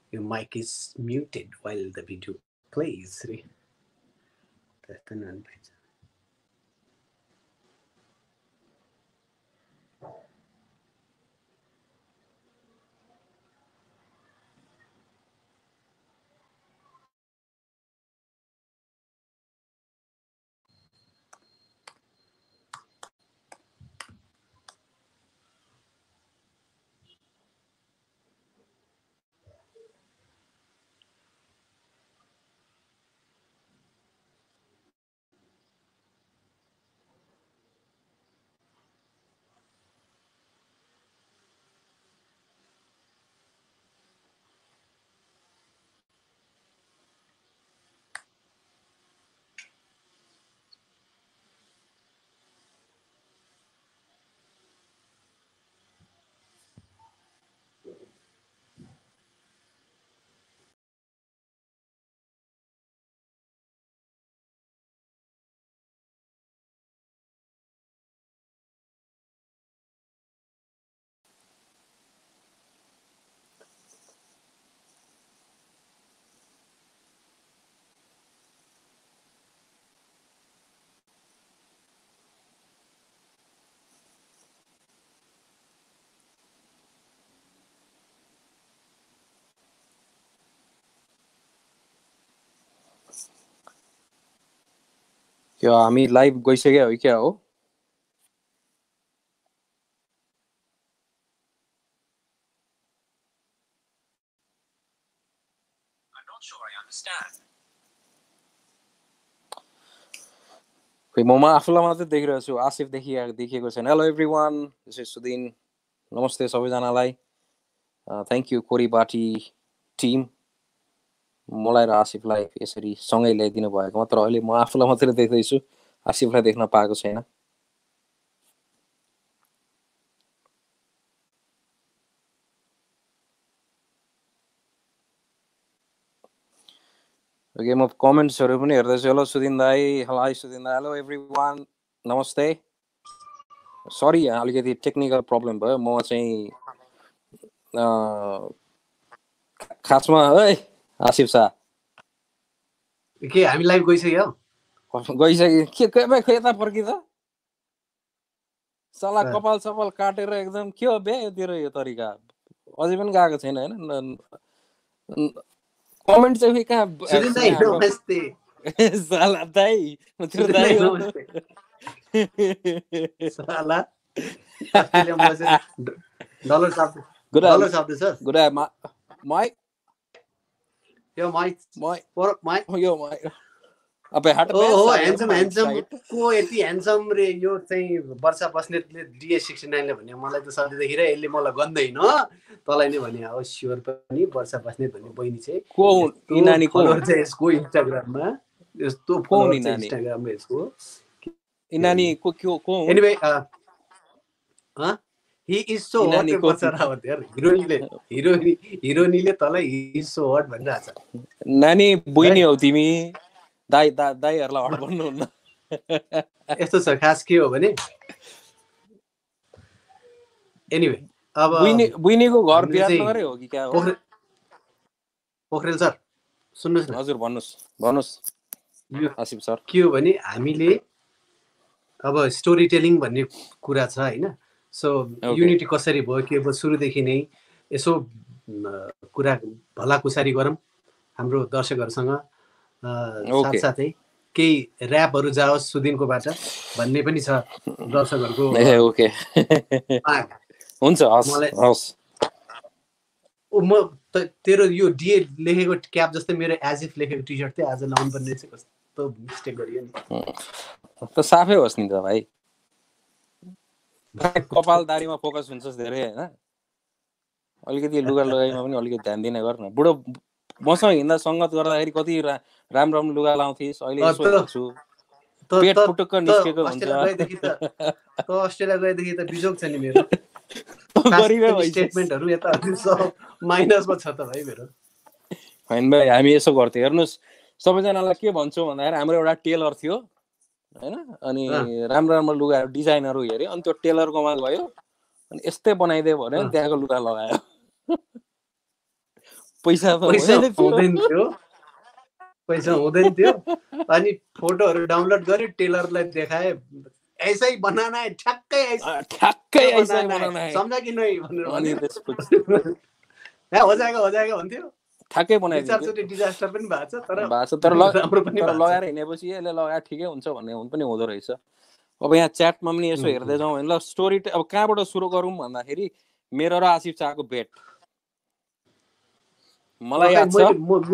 Your mic is muted while the video plays. त्यस्तो नभन्छ। क्या हामी लाइभ गइसक्यो हो क्या हो? खै म आफूलाई मात्रै देखिरहेको छु, आसिफ देखिएको छैन। Hello everyone, this is Sudin. नमस्ते सबैजनालाई। थ्याङ्क यू कोरीबाटी टिम मलाई र आसिफलाई यसरी सँगै ल्याइदिनु भएको। तर अहिले म आफूलाई मात्रै देख्दैछु, आसिफलाई देख्न पाएको छैन। ओके, म कमेन्ट्सहरू पनि हेर्दैछु। हेलो सुदिन दाई, हाई सुदिन दाई, हेलो एभ्रिवान, नमस्ते। सरी अलिकति टेक्निकल प्रब्लम भयो। म चाहिँ खासमा है आसिफ शाह के हामी लाइभ गइसक्यो? गइसक्यो। के यता फर्कि त साला कपाल सपाल काटेर एकदम के हो बे तेरो यो तरिका? अझै पनि गएको छैन हैन? कमेन्ट चाहिँ कहाँ? सुदिन दाई नमस्ते। साला दाई म तेरो दाई हो। साला अस्ट्रेलिया बसेर डलर शब्द छ। गुड माइक यो माइक यो माइक अबे हट बे। ओहो ह्यान्डसम को यति ह्यान्डसम रे? यो चाहिँ वर्षा बस्नेतले DS69 ले भन्यो मलाई त सधैँदेखि र यसले मलाई गन्दैन तँलाई नै भने हो। स्योर पनि वर्षा बस्नेत भन्ने बहिनी चाहिँ को इनानी को फलोअर चाहिँ यसको इन्स्टाग्राममा यस्तो फलोअर चाहिँ इन्स्टाग्राममा यसको इनानी को anyway he is so hot Varsha Rawat यार। हिरोनीले तँलाई he is so hot भनिरहेछ। नानी बुइनी हौ तिमी। दाइहरुलाई हट भन्नुहुन्न। यस्तो छ खास के हो भने एनीवे अब बुइनीको घर विराटनगरै हो कि क्या हो? पोखरेल सर सुन्नुस् न। हजुर भन्नुस् आसिफ सर। के हो भने हामीले अब स्टोरी टेलिङ भन्ने कुरा छ हैन? सो युनिटी कसरी भयो के भयो सुरुदेखि नै यसो कुरा भलाकुसारी गरौँ हाम्रो दर्शकहरुसँग। साथसाथै केही र्यापहरु जाओस् सुदिनकोबाट भन्ने पनि छ दर्शकहरुको। ओके हुन्छ, हस्। म तेरो यो डीए लेखेको क्याप जस्तै मेरो एजिफ लेखेको टी-शर्ट चाहिँ आज लाउनु पर्ने चाहिँ कस्तो मिस्टेक गरियो नि त। साफै होस् नि त भाइ। कपाल दारीमा फोकस हुन्छस् धेरै हैन? अलिकति लुगा लगाइमा पनि अलिकति ध्यान दिने गर न। बुढो मसँग हिँड्दा संगत गर्दाखेरि कति राम्रो लुगा लाउँथिस्, अहिले यसो हेर्छु पेट पुटुक्क निस्केको हुन्छ। अस्ट्रेलिया गएदेखि त बिजोग छ नि मेरो। स्टेटमेन्टहरु यता माइनसमा छ त भाइ मेरो। हैन भाइ, हामी यसो गर्थ्यौ। हेर्नुस् सबैजनालाई के भन्छौँ भन्दाखेरि हाम्रो एउटा टेलर थियो हैन? अनि राम्रो लुगाहरू डिजाइनहरू हेऱ्यो, अनि त्यो टेलरकोमा गयो अनि यस्तै बनाइदियो भने त्यहाँको लुगा लगायो। पैसा हुँदैन थियो अनि फोटोहरू डाउनलोड गरे टेलरलाई देखाए ऐसै बनाना है ठ्याक्कै ऐसै बनाना है समझा कि नै भनेर अनि भन्यो त्यसपछि हो जाएगा भन्थ्यो ठ्याक्कै बनाइदिन्थ्यो चारचोटि डिजास्टर पनि भएको छ तर राम्रो पनि लगाएर हिँडेपछि यसले लगाएर ठिकै हुन्छ भन्ने पनि हुँदो रहेछ अब यहाँ च्याटमा पनि यसो हेर्दै जाउँ होइन ल स्टोरी अब कहाँबाट सुरु गरौँ भन्दाखेरि मेरो र आसिफ शाहको भेट मलाई याद छ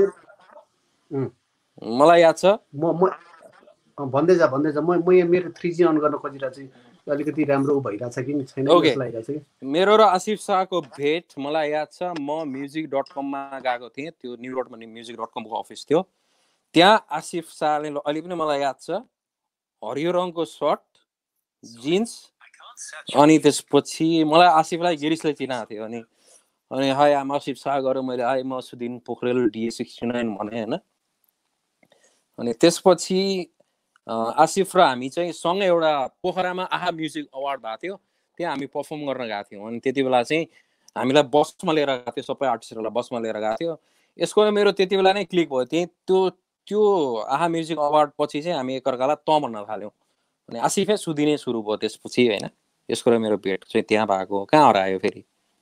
भन्दै जा म यहाँ मेरो 3G अन गर्न खोजिरहेको छु अलिकति राम्रो भइरहेछ कि छैन जस्तो लागिरहेछ कि मेरो र आसिफ शाहको भेट मलाई याद छ म music.com मा गएको थिएँ त्यो न्यू रोडमा music.com को अफिस थियो त्यहाँ आसिफ शाहले अहिले पनि मलाई याद छ हरियो रङको सर्ट जिन्स अनि त्यसपछि मलाई आसिफलाई गिरिसले चिनाएको थियो अनि हाई आम आसिफ शाह गरेर मैले हाई म सुदिन पोखरेल DA69 भने होइन अनि त्यसपछि आसिफ र हामी चाहिँ सँगै एउटा पोखरामा आहा म्युजिक अवार्ड भएको थियो त्यहाँ हामी पर्फर्म गर्न गएको थियौँ अनि त्यति बेला चाहिँ हामीलाई बसमा लिएर गएको थियो सबै आर्टिस्टहरूलाई बसमा लिएर गएको थियो यसको मेरो त्यति बेला नै क्लिक भयो त्यो आहा म्युजिक अवार्ड पछि चाहिँ हामी एकअर्कालाई त भन्न थाल्यौँ अनि आसिफै सुदिनै सुरु भयो त्यसपछि होइन यसको र मेरो भेट चाहिँ त्यहाँ भएको कहाँ हरायो फेरि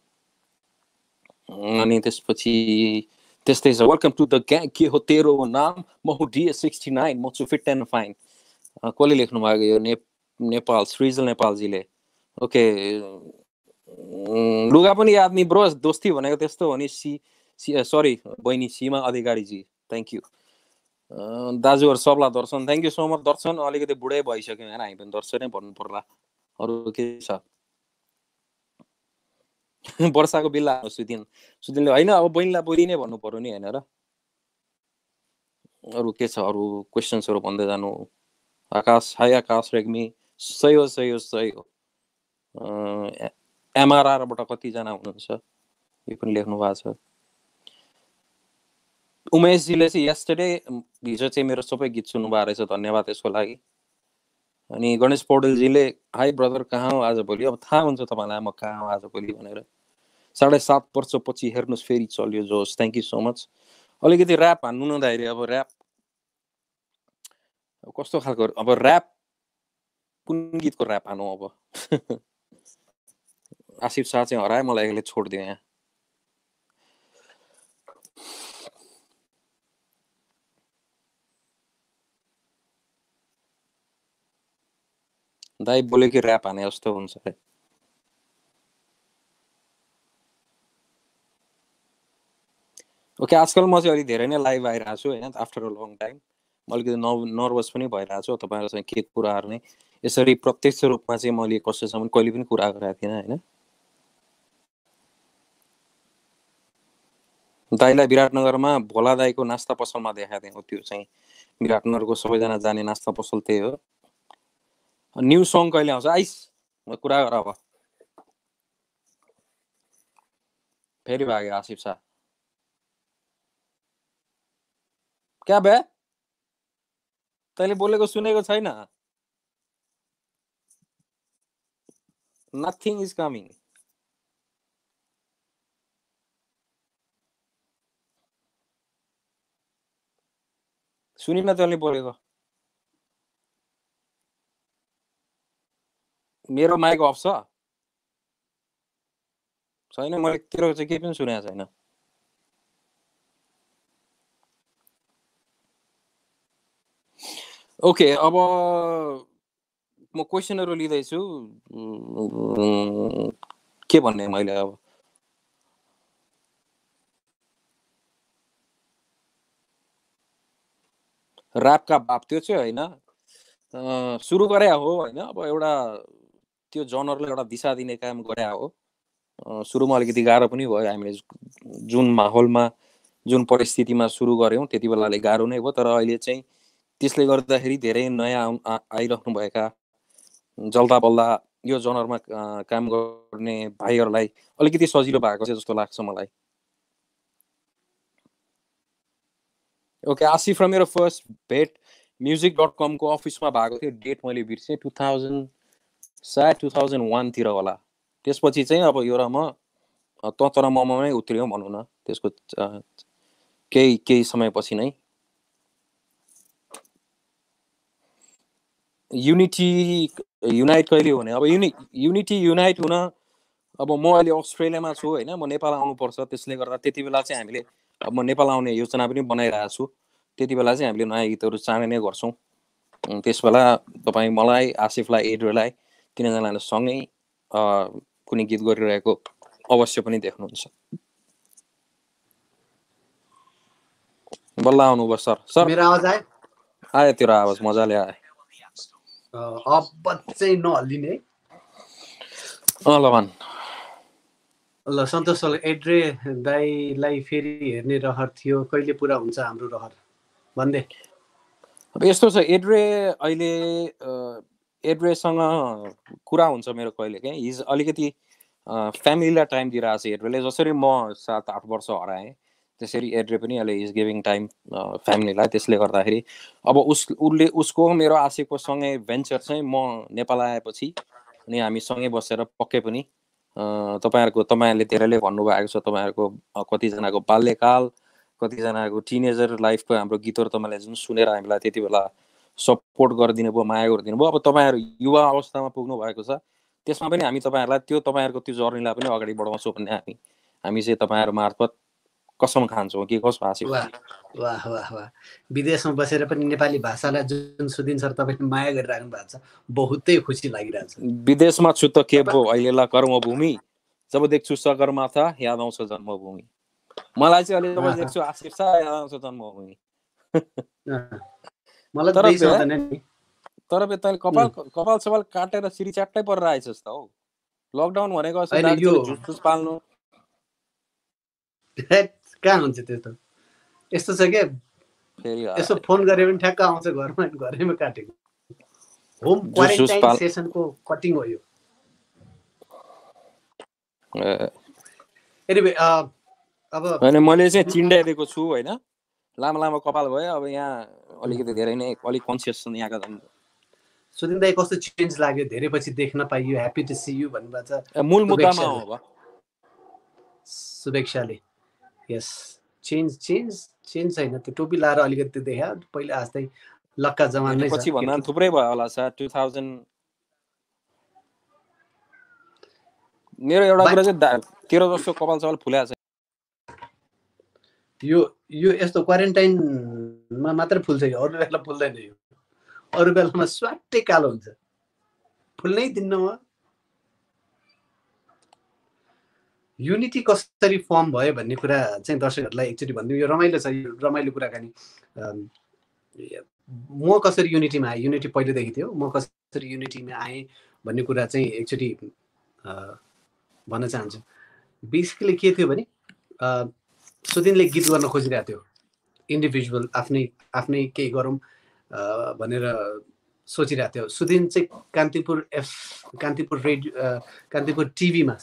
अनि त्यसपछि त्यस्तै छ वेलकम टु द ग्याङ के हो तेरो नाम म हो DA69 म छु फिट एन्ड फाइन कसले लेख्नु भएको यो नेपाल सृजल नेपालजीले ओके लुगा पनि याद नि ब्रो दोस्ती भनेको त्यस्तो हो नि सरी बहिनी सीमा अधिकारीजी थ्याङ्क यू दाजुहरू सबलाई दर्शन थ्याङ्क यू सो मच दर्शन अलिकति बुढै भइसक्यो होइन हामी पनि दर्शनै भन्नु पर्ला अरू के छ वर्षाको बिल्ला सुदिनले होइन अब बहिनीलाई बहिनी नै भन्नु पर्यो नि होइन र अरू के छ अरू क्वेसन्सहरू भन्दै जानु आकाश हाई आकाश रेग्मी सही हो MRRबाट कतिजना हुनुहुन्छ यो पनि लेख्नु भएको छ उमेशजीले चाहिँ यस्टरडे हिजो चाहिँ मेरो सबै गीत सुन्नुभएको रहेछ धन्यवाद यसको लागि अनि गणेश पौडेलजीले हाई ब्रदर कहाँ हो आज भोलि अब थाहा हुन्छ तपाईँलाई म कहाँ हो आज भोलि भनेर 7.5 वर्षपछि हेर्नुहोस् फेरि चल्यो जोस थ्याङ्क यू सो मच अलिकति ऱ्याप हान्नु न दाइरे अब ऱ्याप कस्तो खालको अब ऱ्याप कुन गीतको ऱ्याप हानु अब आसिफ शाह चाहिँ हराए मलाई एक्लै छोडिदियो यहाँ दाइ बोल्यो कि ऱ्याप हाने जस्तो हुन्छ अरे ओके आजकल म चाहिँ अलिक धेरै नै लाइभ आइरहेको छु होइन आफ्टर अ लङ टाइम म अलिकति नर्भस पनि भइरहेको छु तपाईँहरूसँग के कुराहरू नै यसरी प्रत्यक्ष रूपमा चाहिँ मैले कसैसँग कहिले पनि कुरा गरेको थिइनँ होइन दाइलाई विराटनगरमा भोला दाइको नास्ता पसलमा देखाएको थिएँ त्यो चाहिँ विराटनगरको सबैजना जाने नास्ता पसल त्यही हो न्यू सङ कहिले आउँछ आइस म कुरा गर अब फेरि भाग्यो आसिफ शाह क्या बे तैँले बोलेको सुनेको छैन नथिङ इज कमिङ सुनिन तैँले बोलेको मेरो माइक अफ छ छैन मैले तेरो चाहिँ केही पनि सुनेको छैन ओके अब म क्वेसनहरू लिँदैछु के भन्ने मैले अब ऱ्यापका बाप त्यो चाहिँ होइन सुरु गरे हो होइन अब एउटा त्यो जनरलाई एउटा दिशा दिने काम गरे हो सुरुमा अलिकति गाह्रो पनि भयो हामीले जुन माहौलमा जुन परिस्थितिमा सुरु गऱ्यौँ त्यति बेलाले गाह्रो नै भयो तर अहिले चाहिँ त्यसले गर्दाखेरि धेरै नयाँ आइरहनुभएका जल्दा बल्दा यो जनरमा काम गर्ने भाइहरूलाई अलिकति सजिलो भएको छ जस्तो लाग्छ मलाई ओके आसिफ र मेरो फर्स्ट भेट music.com को अफिसमा भएको थियो डेट मैले बिर्सेँ 2001 तिर होला त्यसपछि चाहिँ अब यो र म तर ममै उत्रियौँ भनौँ न त्यसको केही समयपछि नै युनाइट कहिले हुने? अब युनिटी युनाइट हुन अब म अहिले अस्ट्रेलियामा छु होइन, म नेपाल आउनुपर्छ। त्यसले गर्दा त्यति बेला चाहिँ हामीले अब म नेपाल आउने योजना पनि बनाइरहेको छु। त्यति बेला चाहिँ हामीले नयाँ गीतहरू चाँडै नै गर्छौँ। त्यस बेला तपाईँ मलाई, आसिफलाई, एड्रेलाई तिनजनाले सँगै कुनै गीत गरिरहेको अवश्य पनि देख्नुहुन्छ। बल्ल आउनुभयो सर। मेरो आवाज आयो? आयो तेरो आवाज मजाले आयो। अब चाहिँ नहल्लिने। ल भन्। ल सन्तोष सर, एड्रे दाईलाई फेरि हेर्ने रहर थियो, कहिले पुरा हुन्छ हाम्रो रहर भन्दै? अब यस्तो छ, एड्रेसँग कुरा हुन्छ मेरो कहिले काहीँ। हिज अलिकति फ्यामिलीलाई टाइम दिइरहेको छ एड्रेले। जसरी म 7-8 वर्ष हराएँ त्यसरी एड्रे पनि अहिले इज गिभिङ टाइम फ्यामिलीलाई। त्यसले गर्दाखेरि अब उसको मेरो आशिकको सँगै भेन्चर चाहिँ म नेपाल आएपछि अनि हामी सँगै बसेर पक्कै पनि तपाईँहरूले धेरैले भन्नुभएको छ, तपाईँहरूको कतिजनाको बाल्यकाल, कतिजनाको टिनेजर लाइफको हाम्रो गीतहरू तपाईँले जुन सुनेर हामीलाई त्यति बेला सपोर्ट गरिदिनु भयो, माया गरिदिनु भयो। अब तपाईँहरू युवा अवस्थामा पुग्नु भएको छ, त्यसमा पनि हामी तपाईँहरूको त्यो जर्नीलाई पनि अगाडि बढाउँछौँ भन्ने हामी चाहिँ तपाईँहरू मार्फत कसम खान्छौँ कि कसो आशिक? वाह वाह वाह। विदेशमा बसेर पनि नेपाली भाषालाई जुन सुदिन सर तपाईँले माया गरिराख्नु भएको छ, बहुतै खुसी लागिरहेको छ। विदेशमा छु त के भयो, अहिलेलाई कर्मभूमि, जब देख्छु सगरमाथा याद आउँछ जन्मभूमि। मलाई चाहिँ अहिले जब देख्छु आसिफ सा याद आउँछ जन्मभूमि। तर तैँले कपाल सपाल काटेर सिरी च्याट्टै परेर आइछस् त हौ। लकडाउन भनेको झुस पाल्नु कहाँ हुन्छ त्यस्तो? यस्तो छ क्या, यसो फोन गरे पनि ठ्याक्क आउँछ घरैमा काटेको। होम क्वारेन्टाइन सेसनको कटिङ हो यो। एनीवे अब हैन, मैले चाहिँ चिन्डाइदिएको छु हैन, लामो लामो कपाल भयो। अब यहाँ अलिकति धेरै नै अलिक कन्सियस छन् यहाँका। सुदिन दाइ कस्तो चेन्ज लाग्यो, धेरै पछि देख्न पाइयो, ह्याप्पी टु सी यु भन्नुभएको छ। मूल मुद्दामा हो अब शुभेच्छाले। यस, चेन्ज छैन, त्यो टोपी लाएर अलिकति देखा, पहिला जस्तै लक्का जवान नै छ। पछि भन्दा थुप्रै भयो होला सर। 2000 मेरो एउटा कुरा चाहिँ तेरो जस्तो कपाल सपाल फुल्याछ। यो यस्तो क्वारेन्टाइनमा मात्र फुल्छ यो, अरू बेला फुल्दैन यो। अरू बेलामा स्वाट्टै कालो हुन्छ, फुल्नै दिन्न म। युनिटी कसरी फर्म भयो भन्ने कुरा चाहिँ दर्शकहरूलाई एकचोटि भनिदिउँ। यो रमाइलो छ, यो रमाइलो कुराकानी। म कसरी युनिटीमा आएँ, युनिटी पहिलेदेखि थियो, म कसरी युनिटीमा आएँ भन्ने कुरा चाहिँ एकचोटि भन्न चाहन्छु। बेसिकली के थियो भने सुदिनले गीत गर्न खोजिरहेको थियो, इन्डिभिजुअल आफ्नै केही गरौँ भनेर सोचिरहेको थियो। सुदिन चाहिँ कान्तिपुर टिभीमा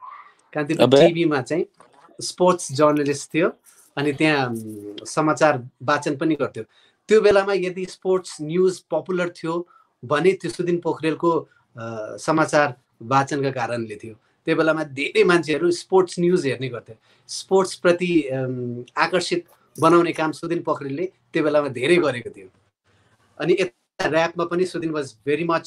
चाहिँ स्पोर्ट्स जर्नलिस्ट थियो, अनि त्यहाँ समाचार वाचन पनि गर्थ्यो। त्यो बेलामा यदि स्पोर्ट्स न्युज पपुलर थियो भने त्यो सुदिन पोखरेलको समाचार वाचनका कारणले थियो। त्यो बेलामा धेरै मान्छेहरू स्पोर्ट्स न्युज हेर्ने गर्थे। स्पोर्ट्स प्रति आकर्षित बनाउने काम सुदिन पोखरेलले त्यो बेलामा धेरै गरेको थियो। अनि यता ऱ्यापमा पनि Sudin was very much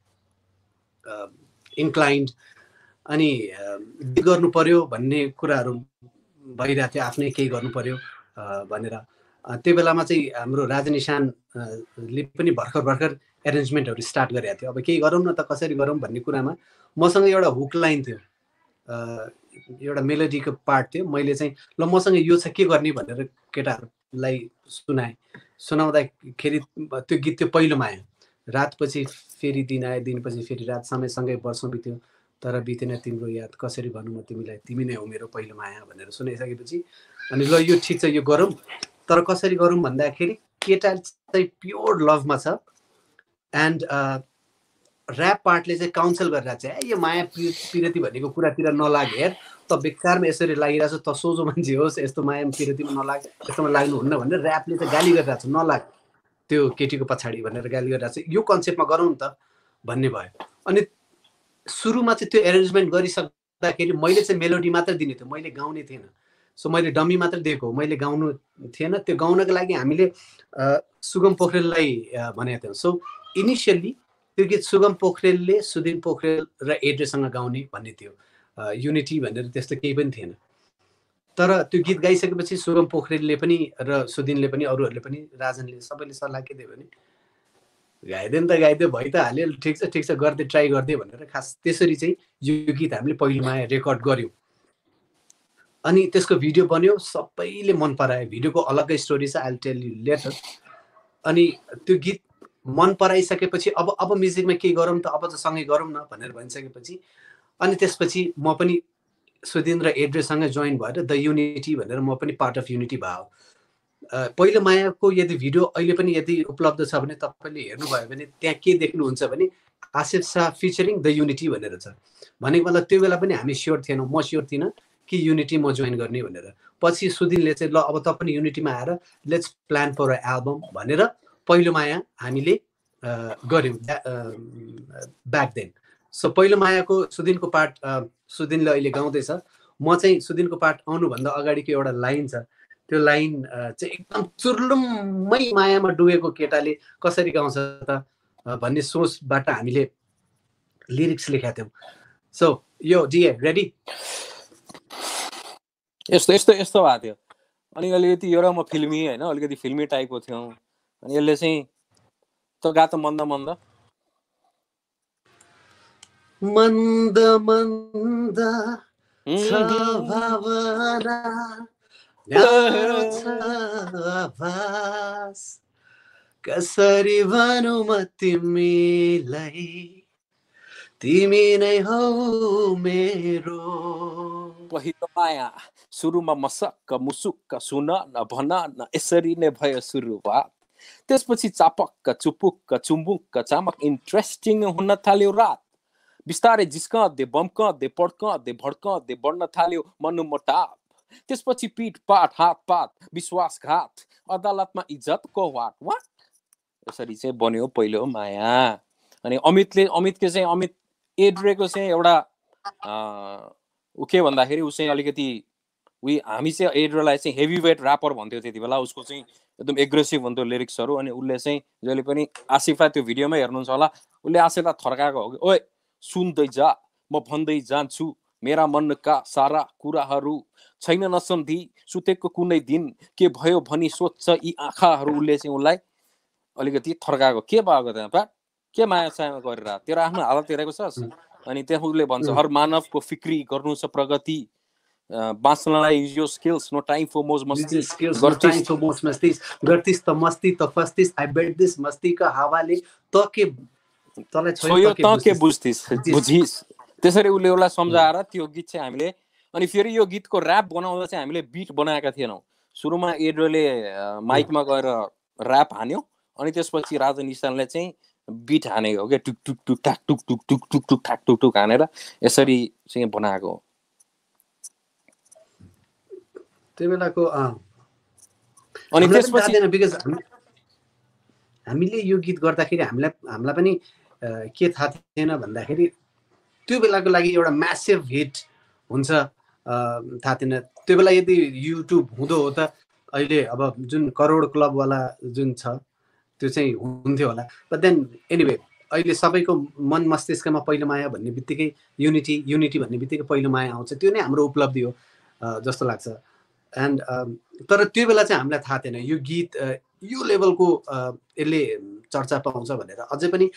inclined. अनि गीत गर्नु पर्यो भन्ने कुराहरू भइरहेको थियो, आफ्नै केही गर्नु पर्यो भनेर। त्यो बेलामा चाहिँ हाम्रो राजनिशानले पनि भर्खर एरेन्जमेन्टहरू स्टार्ट गरेको थियो। अब केही गरौँ न त, कसरी गरौँ भन्ने कुरामा मसँग एउटा हुक लाइन थियो, एउटा मेलोडीको पार्ट थियो। मैले चाहिँ ल मसँग यो छ, के गर्ने भनेर केटाहरूलाई सुनाउँदाखेरि त्यो गीत थियो पहिलोमा आयो। रातपछि फेरि दिन आयो, दिनपछि फेरि रात, समयसँगै वर्षौँ बित्यो तर बितेन तिम्रो याद, कसरी भनौँ म तिमीलाई, तिमी नै हो मेरो पहिलो माया भनेर सुनाइसकेपछि अनि ल यो ठिक छ, यो गरौँ। तर कसरी गरौँ भन्दाखेरि केटा चाहिँ प्योर लभमा छ, एन्ड ऱ्याप पार्टले चाहिँ काउन्सिल गरिरहेको छ, यो माया पिरती भनेको कुरातिर नलाग, हेर त बेकारमा यसरी लागिरहेको छ, त सोझो मान्छे होस्, यस्तो माया पिरतीमा नलाग, यस्तोमा लाग्नुहुन्न भनेर ऱ्यापले चाहिँ गाली गरिरहेको छ, नलाग त्यो केटीको पछाडि भनेर गाली गरिरहेको छ। यो कन्सेप्टमा गरौँ त भन्ने भयो। अनि सुरुमा चाहिँ त्यो एरेन्जमेन्ट गरिसक्दाखेरि मैले चाहिँ मेलोडी मात्र दिने थियो, मैले गाउने थिएन। सो मैले डमी मात्र दिएको, मैले गाउनु थिएन। त्यो गाउनको लागि हामीले सुगम पोखरेललाई भनेका थियौँ। सो इनिसियल्ली त्यो गीत सुगम पोखरेलले सुदिन पोखरेल र एड्रेसँग गाउने भन्ने थियो, युनिटी भनेर त्यस्तो केही पनि थिएन। तर त्यो गीत गाइसकेपछि सुगम पोखरेलले पनि र सुदिनले पनि अरूहरूले पनि राजनले सबैले सल्लाह के दियो भने गाइदियो नि त गाइदियो, भइ त हाल्यो, ठिक छ गर्दै ट्राई गर्दै भनेर खास त्यसरी चाहिँ यो गीत हामीले पहिलोमा रेकर्ड गऱ्यौँ। अनि त्यसको भिडियो बन्यो, सबैले मन परायो। भिडियोको अलग्गै स्टोरी छ, I will tell you later. अनि त्यो गीत मन पराइसकेपछि अब म्युजिकमा के गरौँ त, अब त सँगै गरौँ न भनेर भनिसकेपछि अनि त्यसपछि म पनि सुदिन र एड्रेसँग जोइन भएर द युनिटी भनेर म पनि पार्ट अफ युनिटी भयो। पहिलो मायाको यदि भिडियो अहिले पनि यदि उपलब्ध छ भने तपाईँले हेर्नुभयो भने त्यहाँ के देख्नुहुन्छ भने Asif Shah featuring the unity भनेर छ। भनेको मतलब त्यो बेला पनि हामी स्योर थिएनौँ, म स्योर थिइनँ कि युनिटी म जोइन गर्ने भनेर। पछि सुदिनले चाहिँ ल अब त पनि युनिटीमा आएर let's plan for a album भनेर पहिलो माया हामीले गऱ्यौँ ब्याक देन। सो पहिलो मायाको सुदिनको पार्ट सुदिनले अहिले गाउँदैछ। म चाहिँ सुदिनको पार्ट आउनुभन्दा अगाडिको एउटा लाइन छ, त्यो लाइन चाहिँ एकदम चुर्लुम्मै मायामा डुबेको केटाले कसरी गाउँछ त भन्ने सोचबाट हामीले लिरिक्स लेखेका थियौँ। सो यो डिए रेडी? यस्तो भएको थियो। अनि अलिकति एउटा म फिल्मी होइन, अलिकति फिल्मी टाइपको थियौँ। अनि यसले चाहिँ त गा त मन्द मन्द मन्द मन्द छ भावना न्यानो छ आभास, कसरी भनौँ म तिमीलाई, तिमी नै हौ मेरो पहिलो माया। सुरुमा मसक्क मुसुक्क सुन न भन न, यसरी नै भयो सुरुवात। त्यसपछि चापक्क चुपुक्क चुम्बुक्क चामक इन्ट्रेस्टिङ हुन थाल्यो रात। बिस्तारै जिस्कँदै बम्कँदै पड्कँदै भड्कँदै बढ्न थाल्यो मनमुटाव। त्यसपछि पिठ पाठ हात पात विश्वासघात, अदालतमा इज्जतको वाट वाट। यसरी चाहिँ बन्यो पहिलो माया। अनि अमितको चाहिँ अमित एड्रेको चाहिँ एउटा ऊ के भन्दाखेरि ऊ चाहिँ अलिकति हामी चाहिँ एड्रोलाई चाहिँ हेभी वेट ऱ्यापर भन्थ्यो त्यति बेला। उसको चाहिँ एकदम एग्रेसिभ हुन्थ्यो लिरिक्सहरू। अनि उसले चाहिँ जहिले पनि आसिफलाई त्यो भिडियोमा हेर्नुहुन्छ होला, उसले आसिफलाई थर्काएको हो कि ओए सुन्दै जा, म भन्दै जान्छु मेरा मनका सारा कुराहरू, छैन नसम्धी सुतेको कुनै दिन, के भयो भनी सोध्छ यी आँखाहरू। उसले चाहिँ उसलाई अलिकति थर्काएको। के भएको त्यहाँ के माया सायामा गरेर तेरो आफ्नो हालत हेरेको छस्? अनि त्यहाँ उसले भन्छ हर मानवको फिक्री गर्नु छ प्रगति, बाँच्नलाई use your skills, no time for मोज मस्ती, गर्तिस त मस्ती त फस्तिस, आई बेट दिस मस्तीका हावाले त के तलाई छोयो त के बुझ्थिस बुझिस। त्यसरी उसले उसलाई सम्झाएर त्यो गीत चाहिँ हामीले, अनि फेरि यो गीतको ऱ्याप बनाउँदा चाहिँ हामीले बिट बनाएका थिएनौँ। सुरुमा एड्रोले माइकमा गएर ऱ्याप हान्यो, अनि त्यसपछि राजन इसानले चाहिँ बिट हानेको हो क्या, टुक टुक टुक टाक टुक टुक टुक टुक टुक टाक टुक टुक हानेर यसरी चाहिँ बनाएको हो त्यो बेलाको। अनि त्यसपछि बिकज हामीले यो गीत गर्दाखेरि हामीलाई पनि के थाहा थिएन भन्दाखेरि त्यो बेलाको लागि एउटा म्यासिभ हिट हुन्छ थाहा थिएन। त्यो बेला यदि युट्युब हुँदो हो त अहिले अब जुन करोड क्लबवाला जुन छ त्यो चाहिँ हुन्थ्यो होला। बट देन एनिवे अहिले सबैको मन मस्तिष्कमा पहिलो माया भन्ने बित्तिकै युनिटी भन्ने बित्तिकै पहिलो माया आउँछ। त्यो नै हाम्रो उपलब्धि हो जस्तो लाग्छ। एन्ड तर त्यो बेला चाहिँ हामीलाई थाहा थिएन यो गीत यो लेभलको यसले चर्चा पाउँछ भनेर। अझै पनि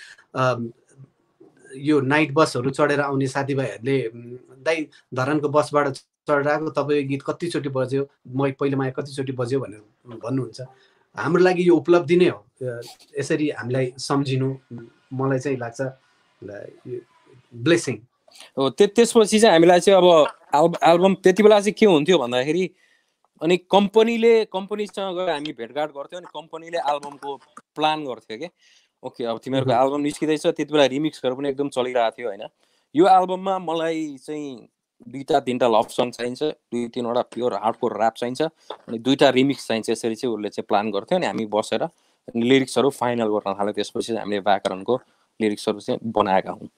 यो नाइट बसहरू चढेर आउने साथीभाइहरूले दाइ धरानको बसबाट चढेर आएको तपाईँको गीत कतिचोटि बज्यो, म पहिलो माया कतिचोटि बज्यो भनेर भन्नुहुन्छ। हाम्रो लागि यो उपलब्धि नै हो यसरी हामीलाई सम्झिनु। मलाई चाहिँ लाग्छ ब्लेसिङ हो। त्यसपछि चाहिँ हामीलाई चाहिँ अब एल्बम त्यति बेला चाहिँ के हुन्थ्यो भन्दाखेरि, अनि कम्पनीसँग गएर हामी भेटघाट गर्थ्यौँ। अनि कम्पनीले एल्बमको प्लान गर्थ्यो कि ओके अब तिमीहरूको एल्बम निस्किँदैछ। त्यति बेला रिमिक्सहरू पनि एकदम चलिरहेको थियो होइन। यो एल्बममा मलाई चाहिँ 2-3 लभ सङ चाहिन्छ, 2-3वटा प्योर हार्डकोर ऱ्याप चाहिन्छ, अनि 2टा रिमिक्स चाहिन्छ। यसरी चाहिँ उसले चाहिँ प्लान गर्थ्यो। अनि हामी बसेर लिरिक्सहरू फाइनल गर्न थाल्यो। त्यसपछि हामीले व्याकरणको लिरिक्सहरू चाहिँ बनाएका हौँ।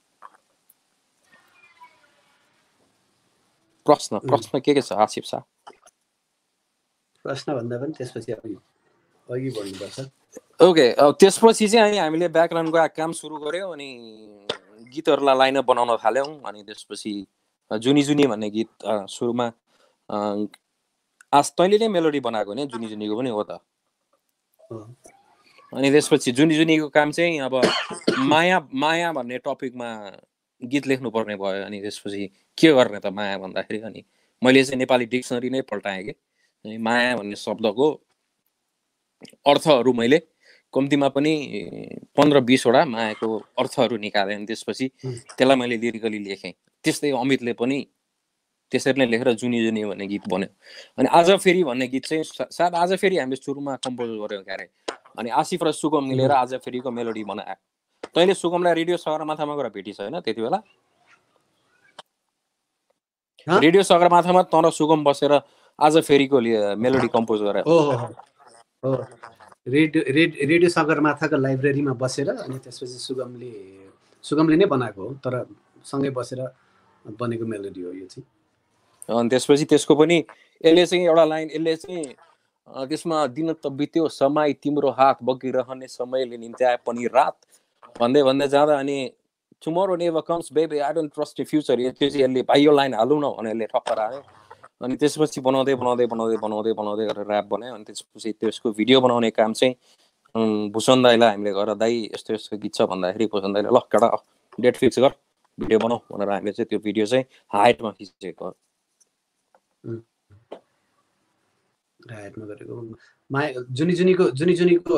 प्रश्न के छ आसिफ शाह? प्रश्न भन्दा पनि त्यसपछि अघि बढ्नुपर्छ। ओके, त्यसपछि चाहिँ अनि हामीले ब्याकग्राउन्डको काम सुरु गर्यौँ अनि गीतहरूलाई लाइनअप बनाउन थाल्यौँ। अनि त्यसपछि जुनी जुनी भन्ने गीत सुरुमा आज तैँले नै मेलोडी बनाएको नि जुनी जुनीको पनि हो त। अनि त्यसपछि जुनी जुनीको काम चाहिँ अब माया माया भन्ने टपिकमा गीत लेख्नुपर्ने भयो। अनि त्यसपछि के गर्ने त माया भन्दाखेरि अनि मैले चाहिँ नेपाली डिक्सनरी नै पल्टाएँ कि माया भन्ने शब्दको अर्थहरू मैले कम्तीमा पनि 15-20 वटा मायाको अर्थहरू निकालेँ। अनि त्यसपछि त्यसलाई मैले लिरिकली लेखेँ। त्यस्तै अमितले पनि त्यसरी नै लेखेर जुनी जुनी भन्ने गीत बन्यो। अनि आज फेरि भन्ने गीत चाहिँ सायद आज फेरि हामीले सुरुमा कम्पोज गऱ्यौँ क्यारे। अनि आसिफ र सुगम मिलेर आज फेरिको मेलोडी बनायो। तैँले सुगमलाई रेडियो सगरमाथामा गएर भेटिस् होइन त्यति बेला? रेडियो सगरमाथामा तँ र सुगम बसेर आज फेरिको मेलोडी कम्पोज गरे। रेडियो सगरमाथाको लाइब्रेरीमा बसेर अनि त्यसपछि सुगमले नै बनाएको हो, तर सँगै बसेर बनेको मेलोडी हो यो चाहिँ। अनि त्यसपछि त्यसको पनि यसले चाहिँ एउटा लाइन यसले चाहिँ त्यसमा दिन त बित्यो समय तिम्रो हात बगिरहने समयले निम्त्याए पनि रात भन्दै भन्दै जाँदा अनि tomorrow never comes baby I don't trust the future यो चाहिँ यसले भाइ यो लाइन हालौँ न भने यसले ठक्कर आयो। अनि त्यसपछि बनाउँदै बनाउँदै बनाउँदै बनाउँदै बनाउँदै गरेर ऱ्याप बनायो। अनि त्यसपछि त्यसको भिडियो बनाउने काम चाहिँ भूषण दाईलाई हामीले गरेर दाई यस्तो यस्तो गीत छ भन्दाखेरि भूषण दाईले ल केटा डेट फिक्स गर भिडियो बनाऊ भनेर हामीले चाहिँ त्यो भिडियो चाहिँ हाइटमा खिचेको। हाइटमा गरेको जुनी जुनीको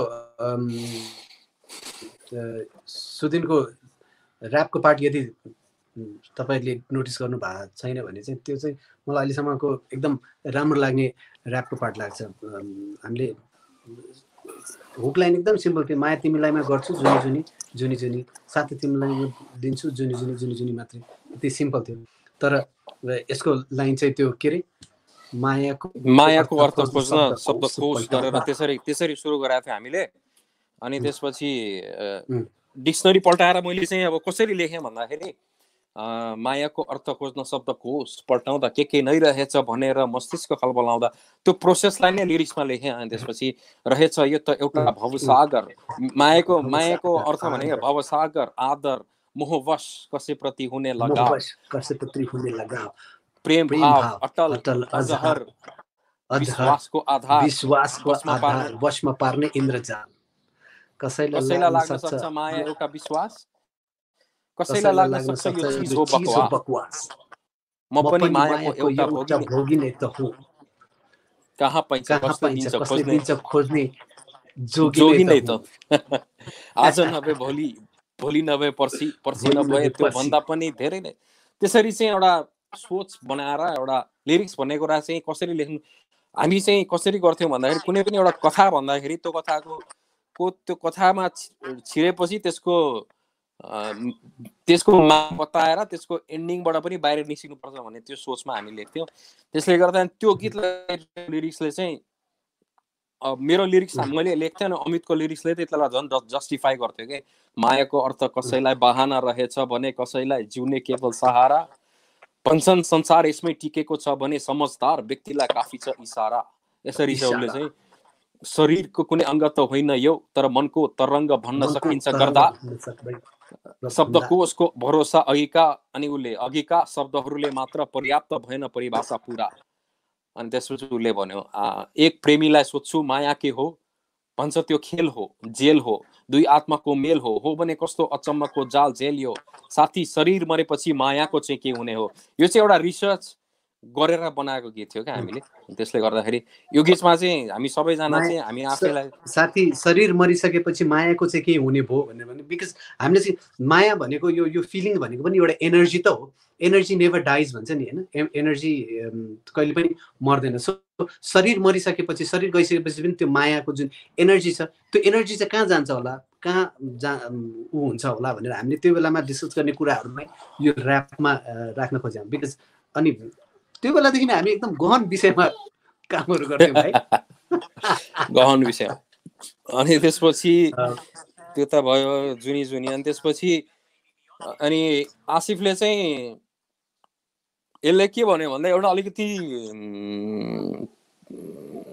सुदिनको ऱ्यापको पार्ट यदि तपाईँले नोटिस गर्नु भएको छैन भने चाहिँ त्यो चाहिँ मलाई अहिलेसम्मको एकदम राम्रो लाग्ने ऱ्यापको पार्ट लाग्छ। हामीले हुक लाइन एकदम सिम्पल थियो, माया तिमीलाईमा गर्छु जुनी जुनी जुनी जुनी साथै तिमीलाई दिन्छु जुनी जुनी जुनी जुनी मात्रै, यति सिम्पल थियो। तर यसको लाइन चाहिँ त्यो के अरे मायाको अर्थ खोज्न शब्दकोश गरेर त्यसरी सुरु गराएको थियो हामीले। अनि त्यसपछि डिक्सनरी पल्टाएर मैले चाहिँ अब कसरी लेखेँ भन्दाखेरि मायाको अर्थ खोज्न शब्दकोश पल्टाउँदा के नै रहेछ भनेर मस्तिष्क खलबलाउँदा त्यो प्रोसेसलाई नै लिरिक्समा लेखेँ। अनि त्यसपछि रहेछ यो त एउटा भवसागर, मायाको अर्थ भनेको भवसागर, आदर, मोहवश, कसैप्रति हुने लगाव, प्रेम भाव, अटल अजहर, विश्वासको आधार, वशमा पार्ने इन्द्रजाल, कसैलाई लाग्न सक्छ माया एउटा विश्वास, कसैलाई लाग्न सक्छ यो चीज हो बकवास, म पनि मायाको एउटा भोगी नै त हो, कहाँ पाइन्छ कसले दिन्छ खोज्ने जोगी नै त आज नभए भोलि नभए पर्सि नभए त्यो भन्दा पनि धेरै नै। त्यसरी चाहिँ एउटा सोच बनाएर एउटा लिरिक्स भन्ने कुरा चाहिँ कसरी लेख्नु हामी चाहिँ कसरी गर्थ्यौँ भन्दाखेरि कुनै पनि एउटा कथा भन्दाखेरि त्यो कथामा छिरेपछि त्यसको बताएर त्यसको एन्डिङबाट पनि बाहिर निस्किनुपर्छ भन्ने त्यो सोचमा हामी लेख्थ्यौँ। त्यसले गर्दा त्यो गीतलाई लिरिक्सले चाहिँ मेरो लिरिक्स मैले लेख्थेँ अनि अमितको लिरिक्सले चाहिँ त्यसलाई झन् जस्टिफाई गर्थ्यो कि मायाको अर्थ कसैलाई बहाना रहेछ भने कसैलाई जिउने केवल सहारा, भन्छन् संसार यसमै टिकेको छ भने समझदार व्यक्तिलाई काफी छ इसारा। यसरी चाहिँ उसले चाहिँ शरीरको कुनै अङ्ग त होइन यो तर मनको तरङ्ग भन्न सकिन्छ गर्दा शब्दकोशको भरोसा अघिका अनि उसले अघिका शब्दहरूले मात्र पर्याप्त भएन परिभाषा पुरा। अनि त्यसपछि उसले भन्यो एक प्रेमीलाई सोध्छु माया के हो, भन्छ त्यो खेल हो जेल हो दुई आत्माको मेल हो भने कस्तो अचम्मको जाल जेलियो, साथी शरीर मरेपछि मायाको चाहिँ के हुने हो। यो चाहिँ एउटा रिसर्च गरेर बनाएको गीत थियो क्या हामीले। त्यसले गर्दाखेरि यो गीतमा चाहिँ हामी सबैजना चाहिँ हामी आफैलाई साथी शरीर मरिसकेपछि मायाको चाहिँ के हुने भयो भनेर, बिकज हामीले चाहिँ माया भनेको यो फिलिङ भनेको पनि एउटा एनर्जी त हो, एनर्जी नेभर डाइज भन्छ नि होइन, एनर्जी कहिले पनि मर्दैन। सो शरीर मरिसकेपछि शरीर गइसकेपछि पनि त्यो मायाको जुन एनर्जी छ त्यो एनर्जी चाहिँ कहाँ जान्छ होला, कहाँ हुन्छ होला भनेर हामीले त्यो बेलामा डिस्कस गर्ने कुराहरूलाई यो ऱ्यापमा राख्न खोज्यौँ। बिकज अनि त्यो बेलादेखि हामी एकदम गहन विषयमा कामहरू गर्थ्यौँ भाइ, गहन विषय। अनि त्यसपछि त्यो त भयो जुनी जुनी। अनि त्यसपछि अनि आसिफले चाहिँ यसले के भन्यो भन्दा एउटा अलिकति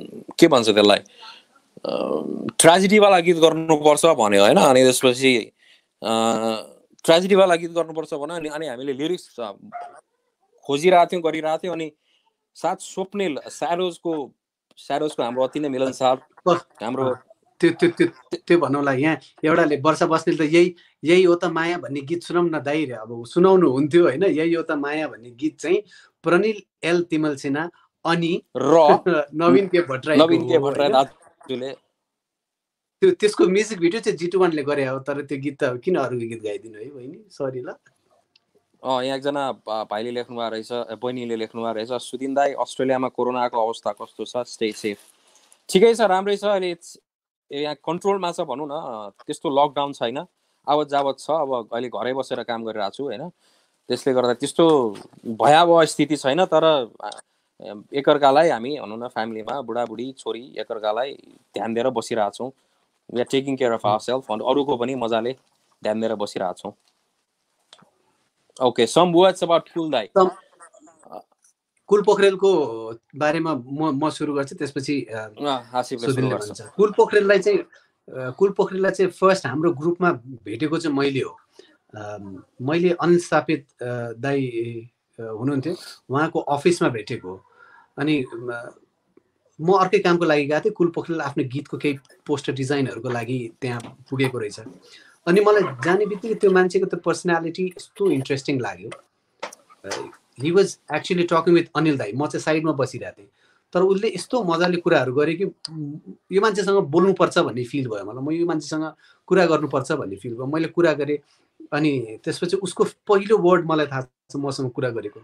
के भन्छ त्यसलाई ट्रेजेडीवाला गीत गर्नुपर्छ भन्यो होइन अनि त्यसपछि ट्रेजेडीवाला गीत गर्नुपर्छ भन्यो अनि हामीले लिरिक्स खोजिरहेको थियौँ गरिरहेको थियौँ अनि साथ स्वप्निल स्यारोजको हाम्रो अति नै मिलनसार हाम्रो त्यो भन्नुलाई यहाँ एउटाले वर्षा बस्नेल त यही हो त माया भन्ने गीत सुनाउँ न दाइ रे अब सुनाउनु हुन्थ्यो होइन यही हो त माया भन्ने गीत चाहिँ प्रनिल एल तिमल सिन्हा अनि र नवीन के भट्टराई दाजुले त्यसको म्युजिक भिडियो चाहिँ G21ले गरे हो तर त्यो गीत त किन अरूको गीत गाइदिनु है बहिनी सरी ल यहाँ एकजना भाइले लेख्नु भएको रहेछ बहिनीले लेख्नु भएको रहेछ सुदिन दाई अस्ट्रेलियामा कोरोनाको अवस्था कस्तो छ स्टे सेफ ठिकै छ राम्रै छ अहिले यहाँ कन्ट्रोलमा छ भनौँ न त्यस्तो लकडाउन छैन आवत जावत छ अब अहिले घरै बसेर काम गरिरहेको छु होइन त्यसले गर्दा त्यस्तो भयावह स्थिति छैन तर एकअर्कालाई हामी भनौँ न फ्यामिलीमा बुढाबुढी छोरी एकअर्कालाई ध्यान दिएर बसिरहेको छौँ we are taking care of ourselves अरूको पनि मजाले ध्यान दिएर बसिरहेको छौँ okay some words about Kul दाइ कुल पोखरेलको बारेमा म सुरु गर्छु त्यसपछि कुल पोखरेललाई चाहिँ फर्स्ट हाम्रो ग्रुपमा भेटेको चाहिँ मैले हो मैले अनिल स्थापित दाइ हुनुहुन्थ्यो उहाँको अफिसमा भेटेको हो अनि म अर्कै कामको लागि गएको थिएँ कुल पोखरेल आफ्नो गीतको केही पोस्टर डिजाइनहरूको लागि त्यहाँ पुगेको रहेछ अनि मलाई जाने बित्तिकै त्यो मान्छेको त्यो पर्सनालिटी यस्तो इन्ट्रेस्टिङ लाग्यो he was actually talking with Anil दाइ म चाहिँ साइडमा बसिरहेको थिएँ तर उसले यस्तो मजाले कुराहरू गरे कि यो मान्छेसँग बोल्नुपर्छ भन्ने फिल भयो मलाई म यो मान्छेसँग कुरा गर्नुपर्छ भन्ने फिल भयो मैले कुरा गरेँ अनि त्यसपछि उसको पहिलो वर्ड मलाई थाहा छ मसँग कुरा गरेको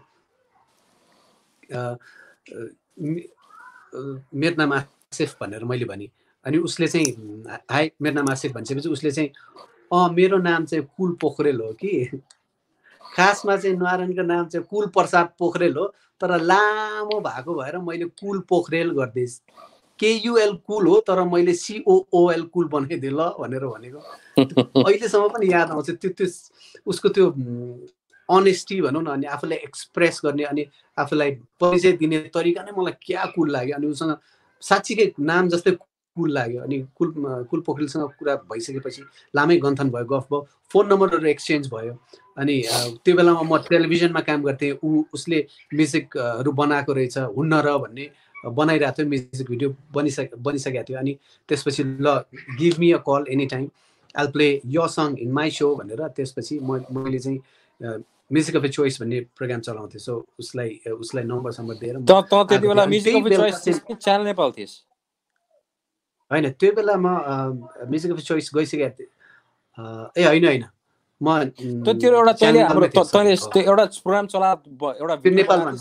मेरो नाम आसिफ भनेर मैले भने अनि उसले चाहिँ हाई मेरो नाम आसिफ भनिसकेपछि उसले चाहिँ मेरो नाम चाहिँ कुल पोखरेल हो कि खासमा चाहिँ नारायणको नाम चाहिँ कुल प्रसाद पोखरेल हो तर लामो भएको भएर मैले कुल पोखरेल गरिदिएँ KUL कुल हो तर मैले COOL कुल बनाइदिएँ ल भनेर भनेको अहिलेसम्म पनि याद आउँछ त्यो उसको त्यो अनेस्टी भनौँ न अनि आफूलाई एक्सप्रेस गर्ने अनि आफूलाई परिचय दिने तरिका नै मलाई क्या कुल लाग्यो अनि उसँग साँच्चीकै नाम जस्तै कुल लाग्यो अनि कुल पोखरेलसँग कुरा भइसकेपछि लामै गन्थन भयो गफ भयो फोन नम्बरहरू एक्सचेन्ज भयो अनि त्यो बेलामा म टेलिभिजनमा काम गर्थेँ उसले म्युजिकहरू बनाएको रहेछ हुन्न र भन्ने बनाइरहेको थियो म्युजिक भिडियो बनिसकेको थियो अनि त्यसपछि ल give me a call any time I'll play your song in my show भनेर त्यसपछि मैले चाहिँ म्युजिक अफ चोइस भन्ने प्रोग्राम चलाउँथेँ सो उसलाई नम्बर दिएर त्यति बेला music of choice channel Nepal थिएस होइन त्यो बेला म म्युजिक अफ चोइस गइसकेको थिएँ ए होइन म त्यो एउटा तैले हाम्रो तैले एउटा प्रोग्राम चला एउटा नेपालमा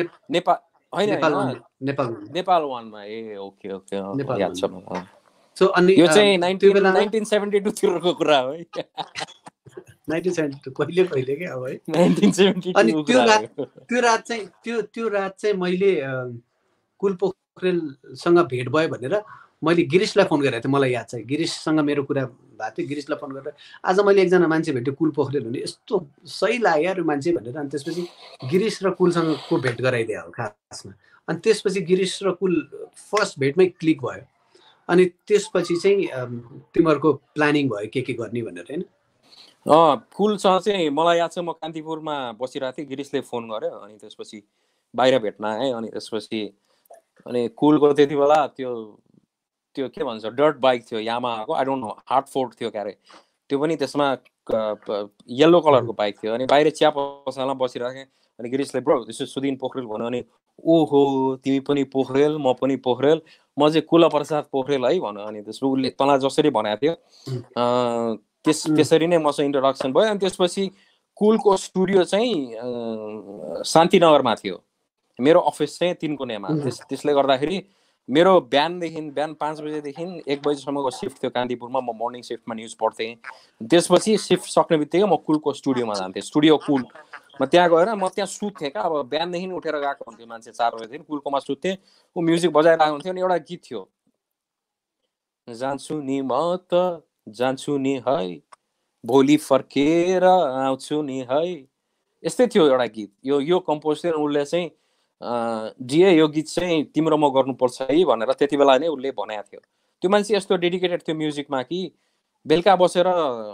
नेपाल वानमा ए ओके याद छ मलाई सो अनि यो चाहिँ 1972 तिरको कुरा हो है 1972 कहिले के अब है 1972 अनि त्यो रात चाहिँ मैले कुल पोखरेलसँग भेट भयो भनेर मैले गिरीशलाई फोन गरेको थिएँ मलाई याद छ गिरीशसँग मेरो कुरा भएको थियो गिरीशलाई फोन गरेर आज मैले एकजना मान्छे भेटेँ कुल पोखरेल हुने यस्तो सही लाग्यो यो मान्छे भनेर अनि त्यसपछि गिरीश र कुलसँगको भेट गराइदिए हो खासमा अनि त्यसपछि गिरीश र कुल फर्स्ट भेटमै क्लिक भयो अनि त्यसपछि चाहिँ तिमीहरूको प्लानिङ भयो के गर्ने भनेर होइन कुलसँग चाहिँ मलाई याद छ म कान्तिपुरमा बसिरहेको थिएँ गिरीशले फोन गर्यो अनि त्यसपछि बाहिर भेट्न आएँ अनि त्यसपछि अनि कुलको त्यति बेला त्यो के भन्छ डर्ट बाइक थियो यामाहाको आई डोन्ट नो हार्टफोर्ड थियो क्यारे त्यो पनि त्यसमा येल्लो कलरको बाइक थियो अनि बाहिर चिया पसलमा बसिरहेको अनि गिरीशले ब्रो त्यसो सुदिन पोखरेल भन्यो अनि ओहो तिमी पनि पोखरेल म पनि पोखरेल म चाहिँ कुल प्रसाद पोखरेल है भन्यो अनि त्यसपछि उसले तँलाई जसरी भनेको थियो त्यसरी नै मसँग इन्ट्रोडक्सन भयो अनि त्यसपछि कुलको स्टुडियो चाहिँ शान्तिनगरमा थियो मेरो अफिस चाहिँ 3 कुनेमा त्यसले गर्दाखेरि मेरो बिहान 5 बजेदेखि 1 बजीसम्मको सिफ्ट थियो कान्तिपुरमा म मर्निङ सिफ्टमा न्युज पढ्थेँ त्यसपछि सिफ्ट सक्ने बित्तिकै म कुलको स्टुडियोमा जान्थेँ स्टुडियो कुलमा त्यहाँ गएर म त्यहाँ सुत्थेँ क्या अब बिहानदेखि उठेर गएको हुन्थ्यो मान्छे 4 बजेदेखि कुलकोमा सुत्थेँ ऊ म्युजिक बजाइरहेको हुन्थ्यो अनि एउटा गीत थियो जान्छु नि म त जान्छु नि है भोलि फर्केर आउँछु नि है यस्तै थियो एउटा गीत यो कम्पोज थियो उसले चाहिँ जिए यो गीत चाहिँ तिम्रो म गर्नुपर्छ है भनेर त्यति बेला नै उसले भनेको थियो। त्यो मान्छे यस्तो डेडिकेटेड थियो म्युजिकमा कि बेलुका बसेर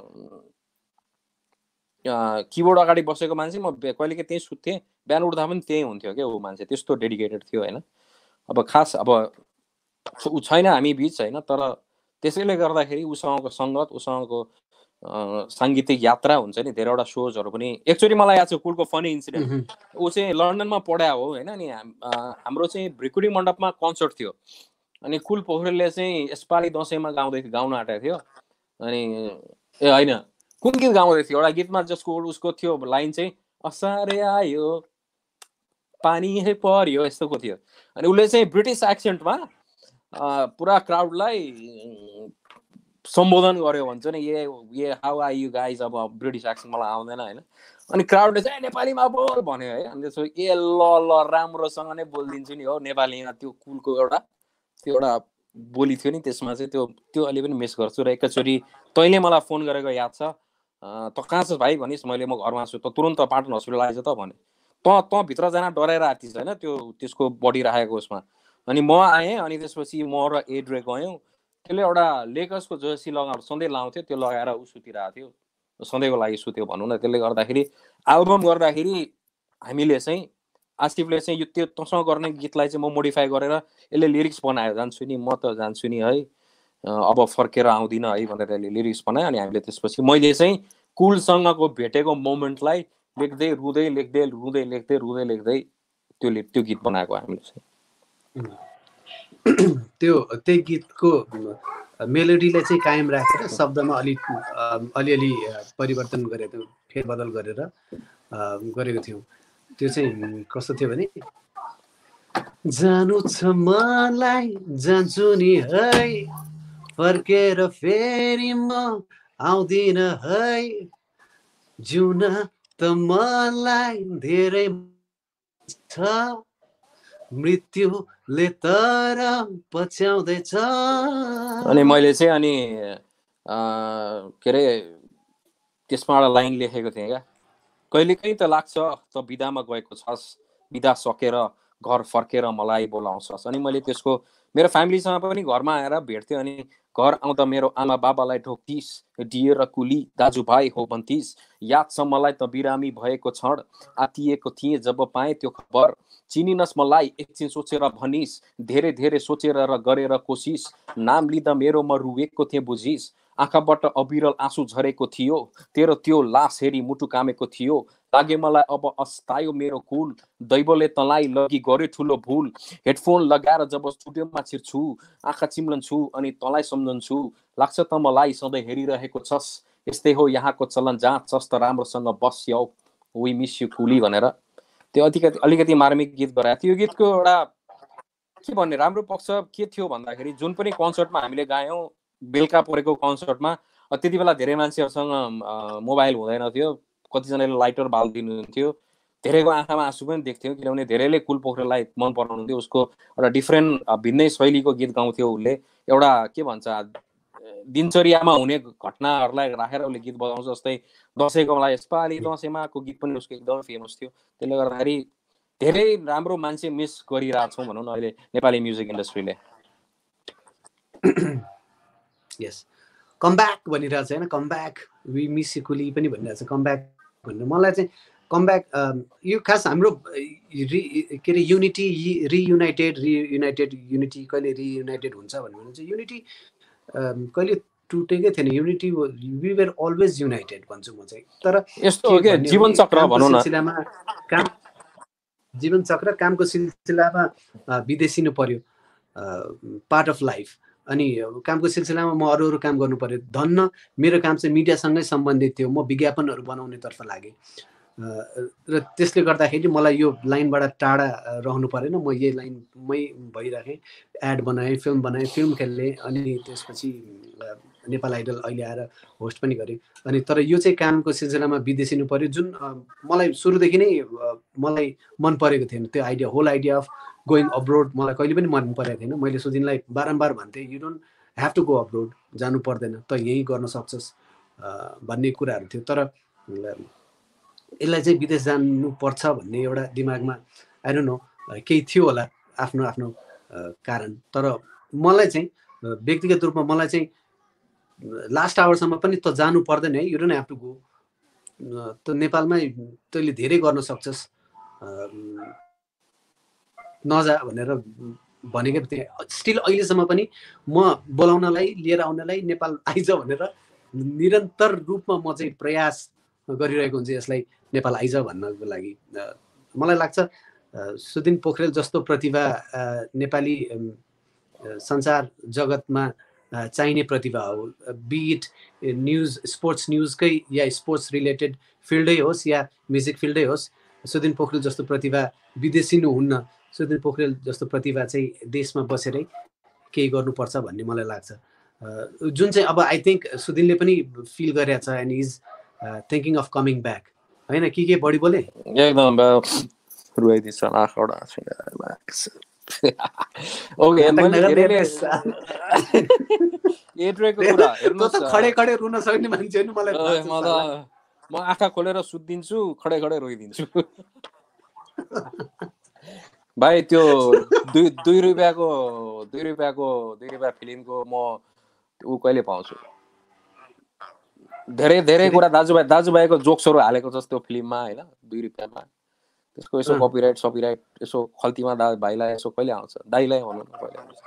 किबोर्ड अगाडि बसेको मान्छे म कहिलेकाहीँ त्यहीँ सुत्थेँ, बिहान उठ्दा पनि त्यहीँ हुन्थ्यो क्या ऊ मान्छे, त्यस्तो डेडिकेटेड थियो होइन। अब खास अब ऊ छैन हामी बिच होइन, तर त्यसैले गर्दाखेरि उसँगको सङ्गत, उसँगको साङ्गीतिक यात्रा हुन्छ नि, धेरैवटा सोजहरू पनि। एकचोटि मलाई याद छ कुलको फनी इन्सिडेन्ट, ऊ चाहिँ लन्डनमा पढायो हो होइन, अनि हाम्रो चाहिँ भ्रिकुडी मण्डपमा कन्सर्ट थियो, अनि कुल पोखरेलले चाहिँ यसपालि दसैँमा गाउन आँटेको थियो। अनि ए होइन कुन गीत गाउँदै थियो, एउटा गीतमा जसको उसको थियो लाइन चाहिँ असारे आयो पानी पर्यो यस्तोको थियो। अनि उसले चाहिँ ब्रिटिस एक्सेन्टमा पुरा क्राउडलाई सम्बोधन गर्यो भन्छ नि, yeah how are you guys, अब ब्रिटिस एक्सेन्ट मलाई आउँदैन होइन। अनि क्राउडले चाहिँ नेपालीमा बोल भन्यो है, अनि त्यसो ए ल राम्रोसँग नै बोलिदिन्छु नि हो नेपालीमा। त्यो कुलको एउटा बोली थियो नि त्यसमा चाहिँ, त्यो अहिले पनि मिस गर्छु। र एकैचोटि तैँले मलाई फोन गरेको याद छ, त कहाँ छ भाइ भनिस्, मैले म घरमा छु, त तुरन्त पाटन हस्पिटल आएछ त भने, त भित्र जान डराएर आएछ होइन त्यसको बडी राखेको उसमा। अनि म आएँ, अनि त्यसपछि म र एड्रे गयौँ। त्यसले एउटा लेकर्सको जर्सी सधैँ लाउँथ्यो, त्यो लगाएर ऊ सुतिरहेको थियो, सधैँको लागि सुत्यो भनौँ न। त्यसले गर्दाखेरि एल्बम गर्दाखेरि हामीले चाहिँ आसिफले चाहिँ यो त्यो तसँग गर्ने गीतलाई चाहिँ म मोडिफाई गरेर यसले लिरिक्स बनायो, जान्छु नि म त जान्छु नि है, अब फर्केर आउँदिनँ है भनेर यसले लिरिक्स बनायो। अनि हामीले त्यसपछि मैले चाहिँ कुलसँगको भेटेको मोमेन्टलाई लेख्दै रुँदै लेख्दै त्यो गीत बनाएको हामीले चाहिँ। त्यही गीतको मेलोडीलाई चाहिँ कायम राखेर शब्दमा अलिअलि परिवर्तन गरेको, फेरबदल गरेर गरेको थियौँ। त्यो चाहिँ कस्तो थियो भने, जानु छ मलाई जान्छु नि है, फर्केर फेरि म आउँदिन है, जिउन त मलाई धेरै छ, मृत्युले तर पछ्याउँदैछ। अनि मैले चाहिँ अनि के अरे त्यसमा एउटा लाइन लेखेको थिएँ क्या, कहिलेकाहीँ त लाग्छ त बिदामा गएको छस्, बिदा सकेर घर फर्केर मलाई बोलाउँछस्। अनि मैले त्यसको मेरो फ्यामिलीसँग पनि घरमा आएर भेट्थेँ, अनि घर आउँदा मेरो आमा बाबालाई ढोक्थिस्, डिए र कुली दाजुभाइ हो भन्थिस्, याद छ मलाई त बिरामी भएको क्षण, आतिएको थिएँ जब पाएँ त्यो खबर, चिनिनस् मलाई एकछिन सोचेर भनिस्, धेरै धेरै सोचेर र गरेर कोसिस, नाम लिँदा मेरो म रुवेको थिएँ बुझिस्, आँखाबाट अविरल आँसु झरेको थियो, तेरो त्यो लास हेरी मुटु कामेको थियो, लागे मलाई अब अस्तायो मेरो कुल, दैवले तँलाई लगी गर्यो ठुलो भुल, हेडफोन लगाएर जब स्टुडियोमा छिर्छु, आँखा चिम्लन्छु अनि तँलाई सम्झन्छु, लाग्छ त मलाई सधैँ हेरिरहेको छस्, यस्तै हो यहाँको चलन, जहाँ छस् त राम्रोसँग बस्यौ, वी मिस यु कुली भनेर त्यो अलिकति मार्मिक गीत गराएको थियो। यो गीतको एउटा के भन्ने राम्रो पक्ष के थियो भन्दाखेरि, जुन पनि कन्सर्टमा हामीले गायौँ, बेलुका परेको कन्सर्टमा त्यति बेला धेरै मान्छेहरूसँग मोबाइल हुँदैन थियो, कतिजनाले लाइटर बालिदिनुहुन्थ्यो, धेरैको आँखामा आँसु पनि देख्थ्यौँ, किनभने धेरैले कुल पोखरेललाई मन पराउनुहुन्थ्यो, उसको एउटा डिफ्रेन्ट भिन्नै शैलीको गीत गाउँथ्यो उसले, एउटा के भन्छ दिनचर्यामा हुने घटनाहरूलाई राखेर उसले गीत बजाउँछ। जस्तै दसैँको मलाई यसपालि दसैँमाको गीत पनि उसको एकदमै फेमस थियो। त्यसले गर्दाखेरि धेरै राम्रो मान्छे मिस गरिरहेको छौँ भनौँ न अहिले नेपाली म्युजिक इन्डस्ट्रीले। यस, कमब्याक भनिरहेको छ होइन, comeback, we miss you Kuli पनि भनिरहेको छ, कमब्याक भन्नु मलाई चाहिँ कमब्याक यो खास हाम्रो के अरे युनिटी, युनिटी कहिले रियुनाइटेड हुन्छ भन्नु चाहिँ, युनिटी कहिले टुटेकै थिएन, unity we were always united भन्छु म चाहिँ। तर यस्तो के जीवन चक्र भनौँ न, जीवन चक्र कामको सिलसिलामा विदेशिनु पर्यो, पार्ट अफ लाइफ। अनि कामको सिलसिलामा म अरू काम गर्नु पर्यो। धन्न मेरो काम चाहिँ मिडियासँगै सम्बन्धित थियो, म विज्ञापनहरू बनाउनेतर्फ लागेँ, र त्यसले गर्दाखेरि मलाई यो लाइनबाट टाढा रहनु परेन, म यही लाइनमै भइराखेँ, एड बनाएँ, फिल्म बनाएँ, फिल्म खेलेँ, अनि त्यसपछि नेपाल आइडल अहिले आएर होस्ट पनि गरेँ। अनि तर यो चाहिँ कामको सिलसिलामा विदेशिनु पर्यो, जुन मलाई सुरुदेखि नै मलाई मन परेको थिएन त्यो idea, whole idea of going abroad मलाई कहिले पनि मन परेको थिएन। मैले सुदिनलाई बारम्बार भन्थेँ, you don't have to go abroad, जानु पर्दैन, त यहीँ गर्न सक्छस् भन्ने कुराहरू थियो। तर यसलाई चाहिँ विदेश जानुपर्छ भन्ने एउटा दिमागमा आई डोन्ट नो केही थियो होला आफ्नो आफ्नो कारण। तर मलाई चाहिँ व्यक्तिगत रूपमा मलाई चाहिँ लास्ट आवरसम्म पनि त जानु पर्दैन है, you don't have to go, त नेपालमै तैँले धेरै गर्न सक्छस्, नजा भनेर भनेको थिएँ। स्टिल अहिलेसम्म पनि म बोलाउनलाई लिएर आउनलाई नेपाल आइज भनेर निरन्तर रूपमा म चाहिँ प्रयास गरिरहेको हुन्छु यसलाई नेपाल आइज भन्नको लागि। मलाई लाग्छ सुदिन पोखरेल जस्तो प्रतिभा नेपाली संसार जगतमा चाहिने प्रतिभा हो, बिट न्युज स्पोर्ट्स न्युजकै या स्पोर्ट्स रिलेटेड फिल्डै होस् या म्युजिक फिल्डै होस्, सुदिन पोखरेल जस्तो प्रतिभा विदेशिनु हुन्न, सुदिन पोखरेल जस्तो प्रतिभा चाहिँ देशमा बसेरै केही गर्नुपर्छ भन्ने मलाई लाग्छ। जुन चाहिँ अब आई थिङ्क सुदिनले पनि फिल गरेको छ and is thinking of coming back, होइन? के बढी बोले एकदम रुवाइदिन्छ आँखाबाट आँसु ओके एड्रेको कुरा हेर्नुस्, खडे खडे रुन सक्ने मान्छे नि मलाई म आँखा खोलेर सुत्दिन्छु, खडे खडे रोइदिन्छु भाइ। त्यो 2 रुपियाँको फिल्मको म ऊ कहिले पाउँछु? धेरै कुरा दाजुभाइको जोक्सहरू हालेको छ त्यो फिल्ममा होइन, 2 रुपियाँमा। त्यसको यसो कपिराइट यसो खल्तीमा भाइलाई यसो कहिले आउँछ? दाइलाई भन्नु न कहिले आउँछ?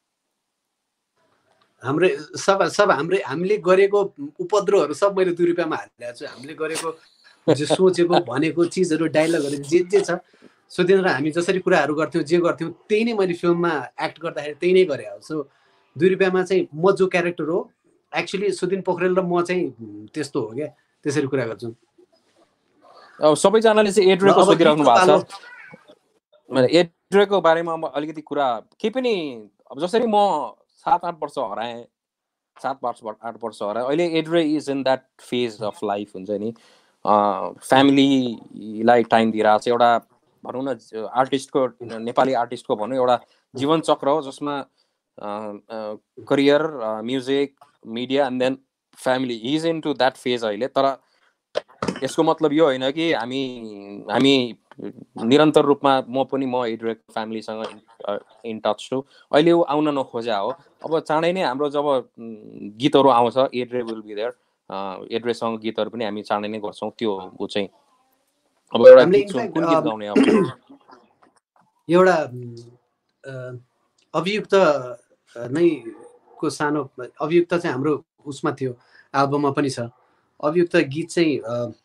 हाम्रो सब हामीले गरेको उपद्रवहरू सब मैले 2 रुपियाँमा हालिरहेको छु। हामीले गरेको सोचेको भनेको चिजहरू डायलगहरू जे छ, सुदिन र हामी जसरी कुराहरू गर्थ्यौँ जे गर्थ्यौँ त्यही नै मैले फिल्ममा एक्ट गर्दाखेरि त्यही नै गरेँ। सो 2 रुपियाँमा चाहिँ म जो क्यारेक्टर हो एक्चुअली सुदिन पोखरेल र म चाहिँ त्यस्तो हो क्या, त्यसरी कुरा गर्छौँ। अब सबैजनाले चाहिँ एड्रेको सोधिराख्नु भएको छ। एड्रेको बारेमा अलिकति कुरा के पनि, अब जसरी म 7-8 वर्ष हराएँ, 7-8 वर्ष हराएँ, अहिले Adre is in that phase of life हुन्छ नि, फ्यामिलीलाई टाइम दिइरहेको छ। एउटा भनौँ न आर्टिस्टको, नेपाली आर्टिस्टको भनौँ एउटा जीवन चक्र हो जसमा career, music, media and then family, he is in to that phase अहिले। तर यसको मतलब यो होइन कि हामी निरन्तर रूपमा म एड्रेक फ्यामिलीसँग इन टच छु। अहिले ऊ आउन नखोजा हो। अब चाँडै नै हाम्रो जब गीतहरू आउँछ, एड्रे विल बी देयर, एड्रेसँग गीतहरू पनि हामी चाँडै नै गर्छौँ। त्यो ऊ चाहिँ अब एउटा गीत कुन गीत गाउने? अब एउटा अभियुक्त नै को सानो अभियुक्त चाहिँ हाम्रो उसमा थियो, एल्बममा पनि छ। अभियुक्त गीत चाहिँ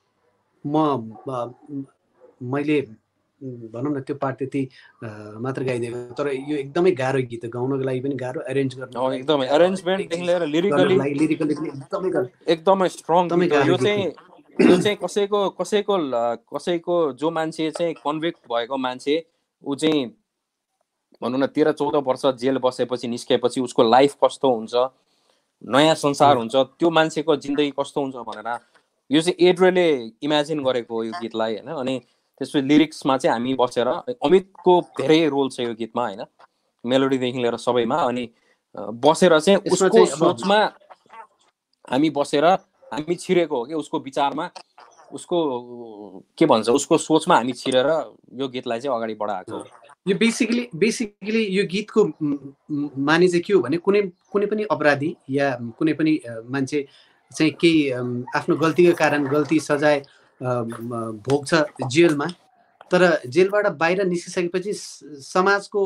मैले भनौँ न त्यो पार्ट त्यति मात्र गाइदिएको, तर यो एकदमै गाह्रो गीत हो, गाउनको लागि पनि गाह्रो, एरेन्ज गर्नु एकदमै एरेन्जमेन्टदेखि लिएर लिरिकली एकदमै स्ट्रङ गीत हो। यो चाहिँ कसैको जो मान्छे चाहिँ कन्भिक्ट भएको मान्छे, ऊ चाहिँ भनौँ न 13-14 वर्ष जेल बसेपछि निस्केपछि उसको लाइफ कस्तो हुन्छ, नयाँ संसार हुन्छ, त्यो मान्छेको जिन्दगी कस्तो हुन्छ भनेर यो चाहिँ एड्रेले इमेजिन गरेको हो यो गीतलाई होइन। अनि त्यसपछि लिरिक्समा चाहिँ हामी बसेर, अमितको धेरै रोल छ यो गीतमा होइन, मेलोडीदेखि लिएर सबैमा। अनि बसेर चाहिँ उसको सोचमा हामी बसेर हामी छिरेको हो कि उसको विचारमा, उसको के भन्छ, उसको सोचमा हामी छिरेर यो गीतलाई चाहिँ अगाडि बढाएको हो। यो बेसिकली यो गीतको माने चाहिँ के हो भने कुनै पनि अपराधी या कुनै पनि मान्छे चाहिँ केही आफ्नो गल्तीको कारण गल्ती सजाय भोग्छ जेलमा, तर जेलबाट बाहिर निस्किसकेपछि समाजको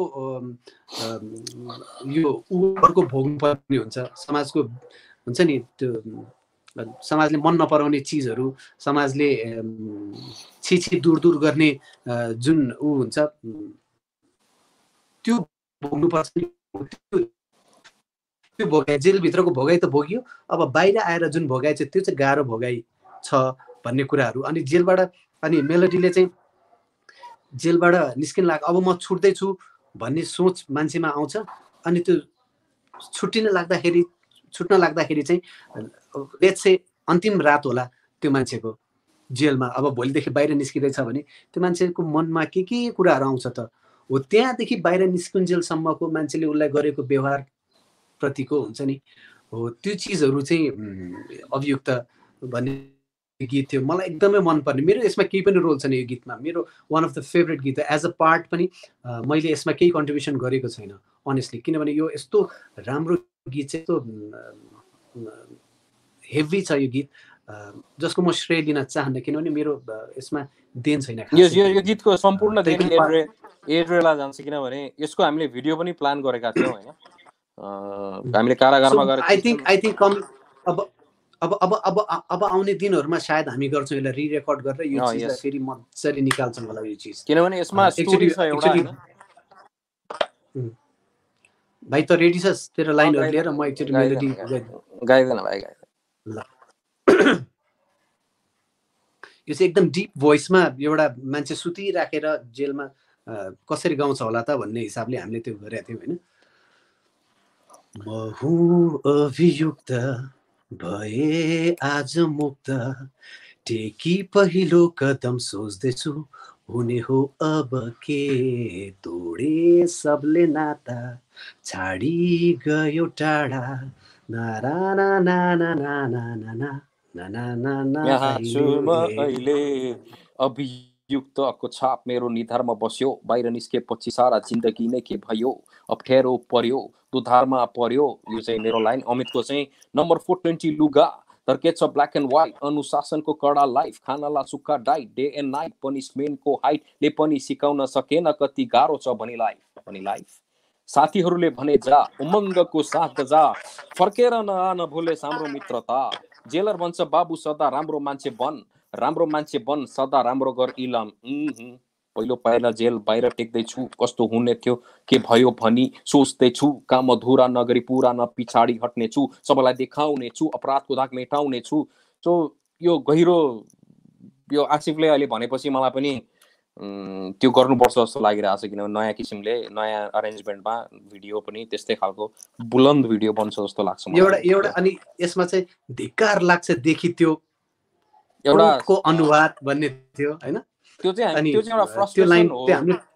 यो उको भोग्नुपर्ने हुन्छ। समाजको हुन्छ नि त्यो समाजले मन नपराउने चिजहरू, समाजले छिछि दूर गर्ने जुन ऊ हुन्छ त्यो भोग्नुपर्छ। त्यो भोगाइ, जेलभित्रको भोगाइ त भोगियो, अब बाहिर आएर जुन भोगाइ छ त्यो चाहिँ गाह्रो भोगाइ छ भन्ने कुराहरू। अनि जेलबाट, अनि मेलोडीले चाहिँ जेलबाट निस्किन लाग्यो, अब म छुट्दैछु भन्ने सोच मान्छेमा आउँछ। अनि त्यो छुट्न लाग्दाखेरि चाहिँ लेट्स से अन्तिम रात होला त्यो मान्छेको जेलमा, अब भोलिदेखि बाहिर निस्किँदैछ भने त्यो मान्छेको मनमा के कुराहरू आउँछ त हो, त्यहाँदेखि बाहिर निस्कुन्जेलसम्मको मान्छेले उसलाई गरेको व्यवहार प्रतिको हुन्छ नि हो, त्यो चिजहरू चाहिँ अभियुक्त भन्ने गीत थियो मलाई एकदमै मनपर्ने मेरो यसमा केही पनि रोल छैन यो गीतमा मेरो वान अफ द फेभरेट गीत हो एज अ पार्ट पनि मैले यसमा केही कन्ट्रिब्युसन गरेको छैन अनेस्टली किनभने यो यस्तो राम्रो गीत चाहिँ यस्तो हेभी छ यो गीत जसको म श्रेय दिन चाहन्न किनभने मेरो यसमा देन छैन यो गीतको सम्पूर्ण देन एड्रेलाई जान्छ किनभने यसको हामीले भिडियो पनि प्लान गरेका थियौँ हैन हामीले कारागारमा गएर आई थिंक अब आउने दिनहरुमा सायद हामी गर्छौं यसलाई रि-रेकर्ड गरेर यो चीजलाई फेरि मज्जाले निकाल्छौं होला यो चीज किनभने यसमा स्टोरी छ एउटा हैन भाइ त रेडी छस् तेरो लाइनहरु लिएर म एकचोटी मेलोडी गाइदैन भाइ गाइदैन ल यो चाहिँ एकदम डीप भोइसमा एउटा मान्छे सुतिराखेर जेलमा कसरी गाउँछ होला त भन्ने हिसाबले हामीले त्यो गरेका थियौं हैन म हुँ अभियुक्त भए आज मुक्त टेकी पहिलो कदम सोच्दैछु हुने हो अब के तोडे सबले नाता छाडी गयो टाढा नारा ना ना ना ना ना ना ना ना ना ना यहाँ छु म अहिले अभियुक्तको छाप मेरो निधारमा बस्यो बाहिर निस्केपछि सारा जिन्दगी नै के भयो अप्ठ्यारो पर्यो दुधारमा पर्यो यो चाहिँ मेरो लाइन अमितको चाहिँ नम्बर 420 लुगा तर्केछ ब्ल्याक एन्ड व्हाइट अनुशासनको कडा लाइफ खानाला सुक्खा डाइट डे एन्ड नाइट पनिशमेन्टको हाइटले पनि सिकाउन सकेन कति गाह्रो छ भनी लाइफ साथीहरूले भने जा उमङ्गको साथ जा फर्केर नआन भुले हाम्रो मित्रता जेलर भन्छ बाबु सदा राम्रो मान्छे बन सदा राम्रो गर इलाम पहिलो पाइला जेल बाहिर टेक्दैछु कस्तो हुने थियो के भयो भनी सोच्दैछु काम अधुरा नगरी पुरा न पिछाडी हट्नेछु सबैलाई देखाउनेछु अपराधको दाग मेटाउनेछु सो यो गहिरो यो आसिफले अहिले भनेपछि मलाई पनि त्यो गर्नुपर्छ जस्तो लागिरहेको छ किनभने नयाँ किसिमले नयाँ अरेन्जमेन्टमा भिडियो पनि त्यस्तै खालको बुलन्द भिडियो बन्छ जस्तो लाग्छ मलाई एउटा अनि यसमा चाहिँ धिक्कार लाग्छ देखि त्यो एउटा को अनुवाद भन्ने थियो हैन त्यो चाहिँ एउटा फ्रस्ट्रेसन हो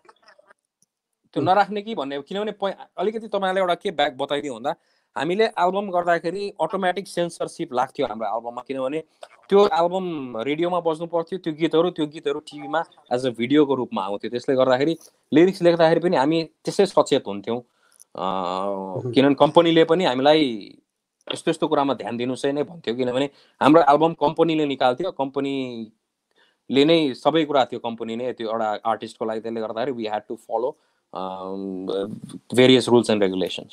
त्यो नराख्ने कि भन्ने किनभने अलिकति तपाईहरुले एउटा के ब्याक बताइदियो भन्दा हामीले एल्बम गर्दाखेरि अटोमेटिक सेन्सरशिप लाग्थ्यो हाम्रो एल्बममा किनभने त्यो एल्बम रेडियोमा बज्नु पर्थ्यो त्यो गीतहरु टिभीमा एज अ भिडियोको रूपमा आउँथ्यो त्यसले गर्दाखेरि लिरिक्स लेख्दाखेरि पनि हामी त्यसै सचेत हुन्थ्यौं किनभने कम्पनीले पनि हामीलाई यस्तो कुरामा ध्यान दिनुस् नै भन्थ्यो किनभने हाम्रो एल्बम कम्पनीले निकाल्थ्यो कम्पनीले नै सबै कुरा थियो कम्पनी नै त्यो एउटा आर्टिस्टको लागि त्यसले गर्दाखेरि we had to follow various rules and regulations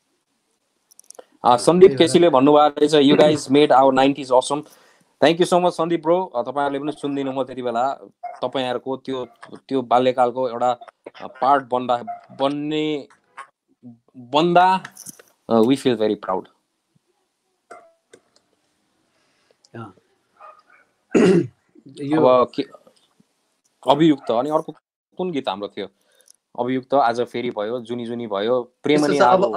Sandeep केसीले भन्नुभएको रहेछ you guys made our 90s awesome thank you so much Sandeep bro तपाईहरुले पनि सुन्दिनु म त्यतिबेला तपाईहरुको त्यो बाल्यकालको एउटा पार्ट बन्दा वी फिल भेरी प्राउड अभियुक्त अनि अर्को कुन गीत हाम्रो थियो अभियुक्त आज फेरि भयो जुनी भयो प्रेमनी आगो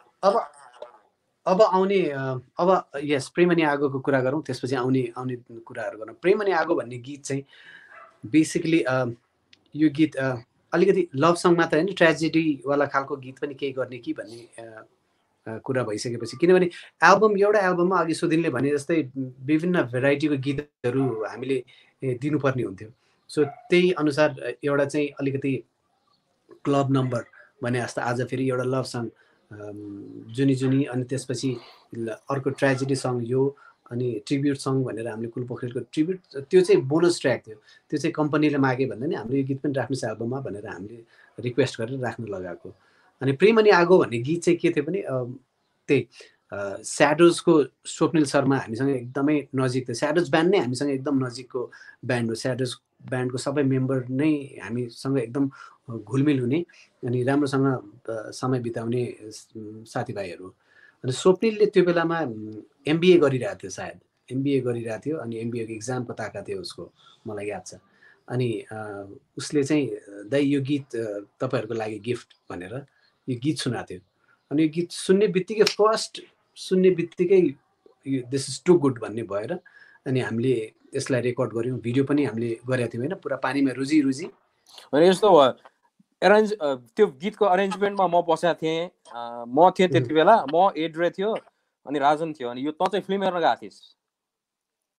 अब आउने अब यस प्रेमनी आगोको कुरा गरौँ त्यसपछि आउने कुराहरु गरौँ प्रेमनी आगो भन्ने गीत चाहिँ बेसिकली यो गीत अलिकति लभ सङ मात्र हैन ट्रेजेडी वाला खालको गीत पनि केही गर्ने कि भन्ने कुरा भइसकेपछि किनभने एउटा एल्बममा अघि सुदिनले भने जस्तै विभिन्न भेराइटीको गीतहरु हामीले दिनुपर्ने हुन्थ्यो सो त्यही अनुसार एउटा चाहिँ अलिकति क्लब नम्बर भने जस्तो आज फेरि एउटा लभ सङ जुनी अनि त्यसपछि अर्को ट्रेजेडी सङ यो अनि ट्रिब्युट सङ भनेर हामीले कुल पोखरेलको ट्रिब्युट त्यो चाहिँ बोनस ट्र्याक थियो त्यो चाहिँ कम्पनीले मागे भन्दा नि हाम्रो यो गीत पनि राख्नुस् एल्बममा भनेर हामीले रिक्वेस्ट गरेर राख्न लगाएको अनि प्रेमनी आगो भन्ने गीत चाहिँ के थियो भने त्यही स्याडोजको स्वप्निल शर्मा हामीसँग एकदमै नजिक थियो स्याडोज ब्यान्ड नै हामीसँग एकदम नजिकको ब्यान्ड हो स्याडोज ब्यान्डको सबै मेम्बर नै हामीसँग एकदम घुलमिल हुने अनि राम्रोसँग समय बिताउने साथीभाइहरू अनि स्वप्निलले त्यो बेलामा एमबिए गरिरहेको थियो सायद एमबिए गरिरहेको थियो अनि एमबिएको इक्जामको ताका थियो उसको मलाई याद छ अनि उसले चाहिँ दाइ यो गीत तपाईहरुको लागि गिफ्ट भनेर यो गीत सुनाएको थियो अनि यो गीत सुन्ने बित्तिकै दिस इज टु गुड भन्ने भएर अनि हामीले यसलाई रेकर्ड गर्यौं भिडियो पनि हामीले गरेका थियौं हैन पुरा पानीमा रुजी अनि यस्तो त्यो गीतको अरेन्जमेन्टमा म बसेको थिएँ म थिएँ त्यतिबेला म एड्रे थियो अनि राजन थियो अनि यो त चाहिँ फिल्म हेर्न गएको थिइस्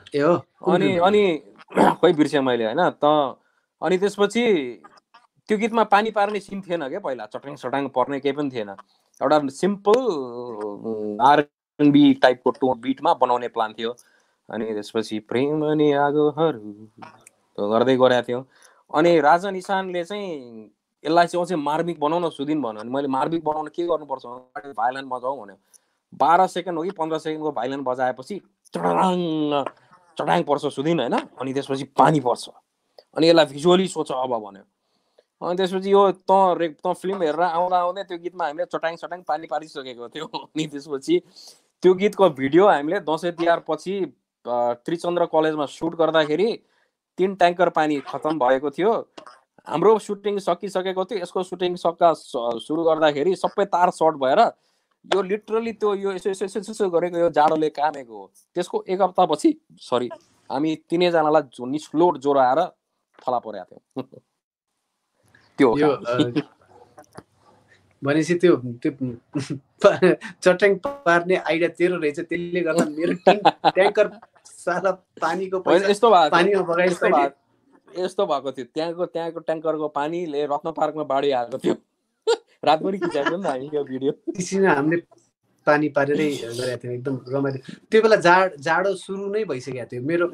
ए हो अनि अनि खोइ बिर्सेँ मैले होइन त। अनि त्यसपछि त्यो गीतमा पानी पार्ने सिन थिएन क्या पहिला, चटाङ चटाङ पर्ने केही पनि थिएन। एउटा सिम्पल आरएनबी टाइपको टोन बिटमा बनाउने प्लान थियो। अनि त्यसपछि प्रेम अनि आगोहरू गर्दै गरेको थियो। अनि राजन इसानले चाहिँ यसलाई चाहिँ अझै मार्मिक बनाउन सुदिन भन्यो। अनि मैले मार्मिक बनाउन के गर्नुपर्छ, भायोलिन बजाऊ भन्यो। 12 सेकेन्ड हो कि 15 सेकेन्डको भायोलिन बजाएपछि चटाङ चटाङ पर्छ सुदिन होइन। अनि त्यसपछि पानी पर्छ। अनि यसलाई भिजुअली सोच अब भन्यो। अनि त्यसपछि यो त फिल्म हेरेर आउँदा आउँदै त्यो गीतमा हामीले चटाङ चटाङ पानी पारिसकेको थियो। अनि त्यसपछि त्यो गीतको भिडियो हामीले दसैँ तिहार पछि त्रिचन्द्र कलेजमा सुट गर्दाखेरि 3 ट्याङ्कर पानी खतम भएको थियो। हाम्रो सुटिङ सकिसकेको थियो। यसको सुटिङ सुरु गर्दाखेरि सबै तार सर्ट भएर यो लिटरली त्यो यो यसो गरेको यो जाडोले कामेको हो। त्यसको 1 हप्तापछि सरी हामी 3 जनालाई निस्लोट ज्वरो आएर थला परेको थियो। त्यो भनेपछि त्यो चट्याङ पार्ने आइडिया तेरो रहेछ, त्यसले गर्दा मेरो ट्याङ्कर साला पानीको पैसा यस्तो भएको पानीमा बगाइसक्यो। यस्तो भएको थियो। त्यहाँको ट्याङ्करको पानीले रत्न पार्कमा बाढी आएको थियो। रातभरि खिचाएको नि हामी यो भिडियो। त्यसैमा हामीले पानी पारेरै गरेको थियो। एकदम रमाइलो। त्यो बेला जाडो सुरु नै भइसकेको थियो। मेरो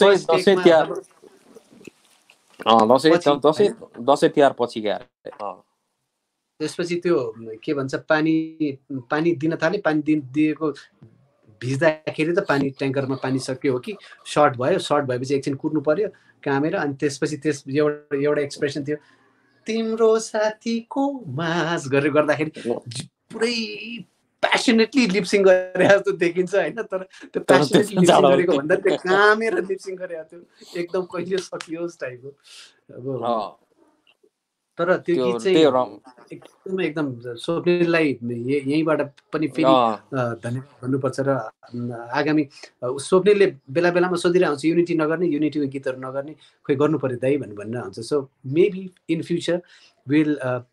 दसैँ तिहार पछि गएर त्यसपछि त्यो के भन्छ पानी दिन थाले। पानी दिएको भिज्दाखेरि त पानी ट्याङ्करमा पानी सक्यो हो कि सर्ट भयो। सर्ट भएपछि एकछिन कुर्नु पर्यो कामेर। अनि त्यसपछि एउटा एक्सप्रेसन थियो, तिम्रो साथीको मास गरेर गर्दाखेरि पुरै प्यासनेटली लिपसिङ गरे जस्तो देखिन्छ होइन। तर त्यो प्यासनेटली लिपसिङ गरेको भन्दा त्यो कामेर लिपसिङ गरेको थियो। एकदम कहिले सकियोस् टाइपको। अब तर त्यो गीत चाहिँ एकदम स्वप्निललाई यहीँबाट पनि फेरि धन्यवाद भन्नुपर्छ। र आगामी स्वप्निलले बेला बेलामा सोधिरहेको हुन्छ युनिटी नगर्ने, युनिटीको गीतहरू नगर्ने, खोइ गर्नु पर्यो दाइ भनेर हुन्छ। So maybe in future will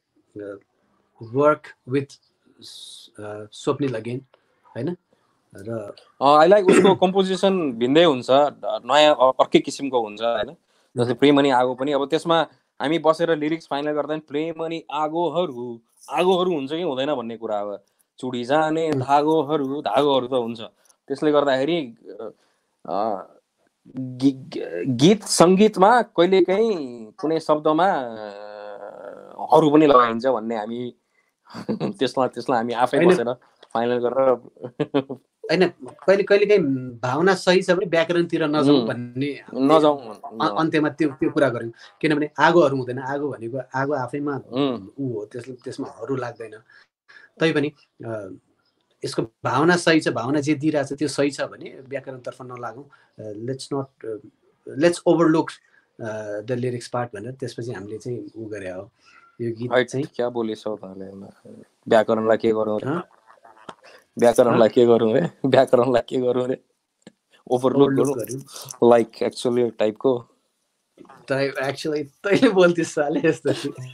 work with Swapnil again होइन। र आई लाइक उसको कम्पोजिसन भिन्दै हुन्छ, नयाँ अर्कै किसिमको हुन्छ होइन। जस्तै प्रेम अनि आगो पनि अब त्यसमा हामी बसेर लिरिक्स फाइनल गर्दा प्रेम अनि आगोहरू हुन्छ कि हुँदैन भन्ने कुरा। अब चुडी जाने धागोहरू त हुन्छ। त्यसले गर्दाखेरि गीत सङ्गीतमा कहिलेकाहीँ कुनै शब्दमा हरू पनि लगाइन्छ भन्ने हामी त्यसलाई हामी आफै बसेर फाइनल गरेर होइन कहिलेकाहीँ भावना सही छ भने व्याकरणतिर नजाउँ भन्ने अन्त्यमा त्यो कुरा गऱ्यौँ। किनभने आगोहरू हुँदैन। आगो भनेको आगो आफैमा ऊ हो, त्यसमा हरू लाग्दैन। तैपनि यसको भावना सही छ, भावना जे दिइरहेछ त्यो सही छ भने व्याकरणतर्फ नलागौँ। Let's overlook the lyrics part भनेर त्यसपछि हामीले चाहिँ ऊ गरे हो। यो गीत चाहिँ क्या बोलिसौ तँले, व्याकरणलाई के गरौँ रे, व्याकरणलाई के गरौँ रे ओभरलुक गरौँ लाइक एक्चुअली टाइपको। एक्चुअली तैँले बोल्थ्यौ साले यस्तो।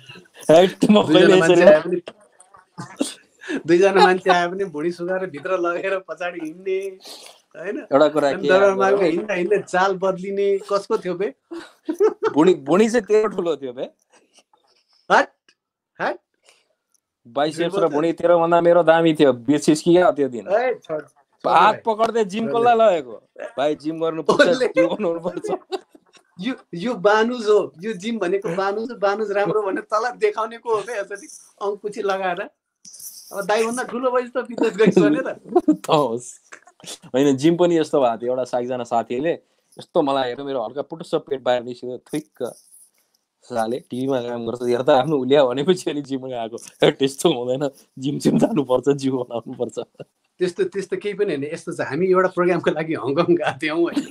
दुईजना मान्छे आए पनि भुँडी सुकाएर भित्र लगेर पछाडि हिँड्ने होइन। एउटा कुरा हिँड्दा चाल बदलिने कसको थियो बे? भुँडी चाहिँ तेरो ठुलो थियो बे। बाइसेप्स र भुँडी तेरो भन्दा मेरो दामी थियो। बिर्सिस कि क्या त्यो दिन हात पक्र्दै जिम कसलाई लगेको? भाइ जिम गर्नुपर्छ। यो बानुज हो, यो जिम भनेको बानुज राम्रो भनेर तल देखाउनेको हो क्या। यसरी अङ्कुची लगाएर अब दाइ भन्दा ठुलो भएछ त विदेश गइस् भने त होइन। जिम पनि यस्तो भएको थियो। एउटा एकजना साथीले यस्तो मलाई हेरेर मेरो हल्का पुटुस पेट बाहिर निस्कियो। थुइक्क साले टिभीमा काम गर्छ हेर्दा आफ्नो उल्या भनेपछि अनि जिम गएको। त्यस्तो हुँदैन, जिम जानुपर्छ, जिउ बनाउनुपर्छ। त्यस्तो केही पनि होइन। यस्तो छ, हामी एउटा प्रोग्रामको लागि हङकङ गएको थियौँ होइन।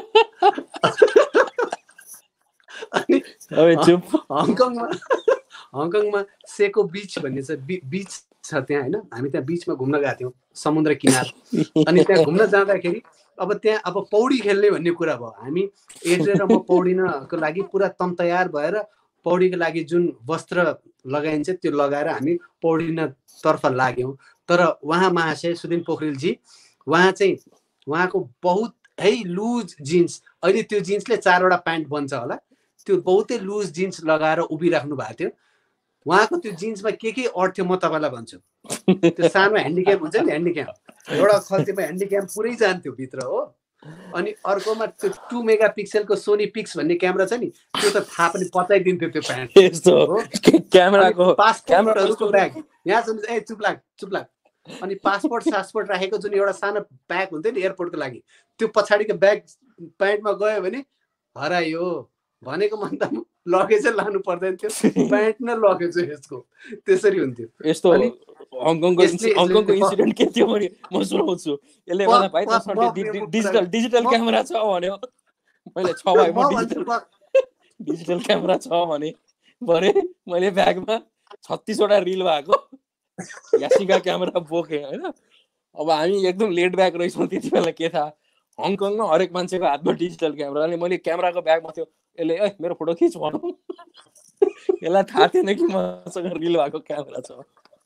अनि हङकङमा सेको बिच भन्ने छ, बिच छ त्यहाँ होइन। हामी त्यहाँ बिचमा घुम्न गएको थियौँ, समुद्र किनार। अनि त्यहाँ घुम्न जाँदाखेरि अब पौडी खेल्ने भन्ने कुरा भयो। हामी एड्रे र म पौडिनको लागि पुरा तम तयार भएर पौडीको लागि जुन वस्त्र लगाइन्छ त्यो लगाएर हामी पौडिनतर्फ लाग्यौँ। तर उहाँ महाशय सुदिन पोखरेलजी उहाँ चाहिँ उहाँको बहुत है लुज जिन्स, अहिले त्यो जिन्सले 4वटा प्यान्ट बन्छ होला, त्यो बहुतै लुज जिन्स लगाएर उभिराख्नु भएको थियो। उहाँको त्यो जिन्समा के अर्थ्यो म तपाईँलाई भन्छु। त्यो सानो ह्यान्डिक्याप हुन्छ नि, ह्यान्डिक्याप एउटा खल्तीमा ह्यान्डिक्याप पुरै जान्थ्यो भित्र हो। अनि अर्कोमा त्यो 2 मेगापिक्सलको सोनी पिक्स भन्ने क्यामेरा छ नि, त्यो त थाहा पनि पचाइदिन्थ्यो त्यो प्यान्ट हो। क्यामेराको पासपोर्टहरूको ब्याग यहाँ छ ए चुप्लाक अनि पासपोर्ट राखेको जुन एउटा सानो ब्याग हुन्थ्यो नि एयरपोर्टको लागि, त्यो पछाडिको ब्याग प्यान्टमा गयो भने हरायो भनेको मन त लगेजै लानु पर्दैन थियो, प्यान्ट नै लगेज यसको, त्यसरी हुन्थ्यो। यस्तो हङकङको इन्सिडेन्ट के थियो भने म सुनाउँछु। यसले मलाई भाइ डिजिटल क्यामेरा छ भन्यो, मैले 6 भाइ डिजिटल क्यामेरा छ भने मैले ब्यागमा 36वटा रिल भएको यासिका क्यामेरा बोकेँ होइन। अब हामी एकदम लेट ब्याग रहेछौँ त्यति बेला, के थाहा हङकङमा हरेक मान्छेको हातमा डिजिटल क्यामेरा। अनि मैले क्यामेराको ब्यागमा थियो, यसले ए मेरो फोटो खिच भनौँ, यसलाई थाहा थिएन कि मसँग रिल भएको क्यामेरा छ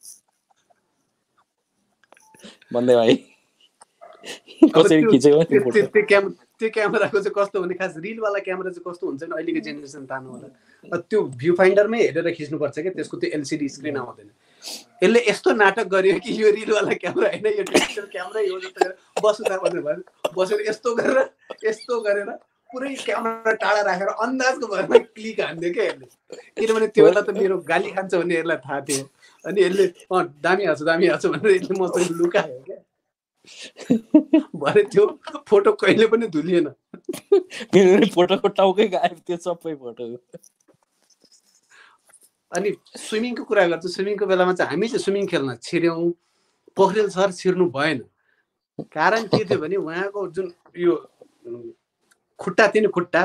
भन्दै भाइ कसरी खिचेको त्यो क्यामेराको चाहिँ कस्तो भने खास रिलवाला क्यामेरा चाहिँ कस्तो हुन्छ नि अहिलेको जेनेरेसन थाहा होला, त्यो भ्यू फाइन्डरमै हेरेर खिच्नुपर्छ क्या, त्यसको त्यो एलसिडी स्क्रिन आउँदैन। यसले यस्तो नाटक गर्यो कि यो रिलवाला क्यामेरा होइन, यो डिजिटल क्यामेरा हो जस्तो गरेर बस्दा भयो, बसेर यस्तो गरेर पुरै क्यामेरा टाढा राखेर अन्दाजको भरमा क्लिक हान्थ्यो क्या यसले, किनभने त्यो बेला त मेरो गाली खान्छ भन्ने यसलाई थाहा थियो। अनि यसले दामी हाल्छु भनेर यसले मसँग लुकायो क्या, भरे त्यो फोटो कहिले पनि धुलिएन। फोटोको टाउकै गायब त्यो सबै फोटो। अनि स्विमिङको कुरा गर्छु, स्विमिङको बेलामा चाहिँ हामी चाहिँ स्विमिङ खेल्न छिर्यौँ, पोखरेल सर छिर्नु भएन। कारण के थियो भने उहाँको जुन यो खुट्टा थियो नि, खुट्टा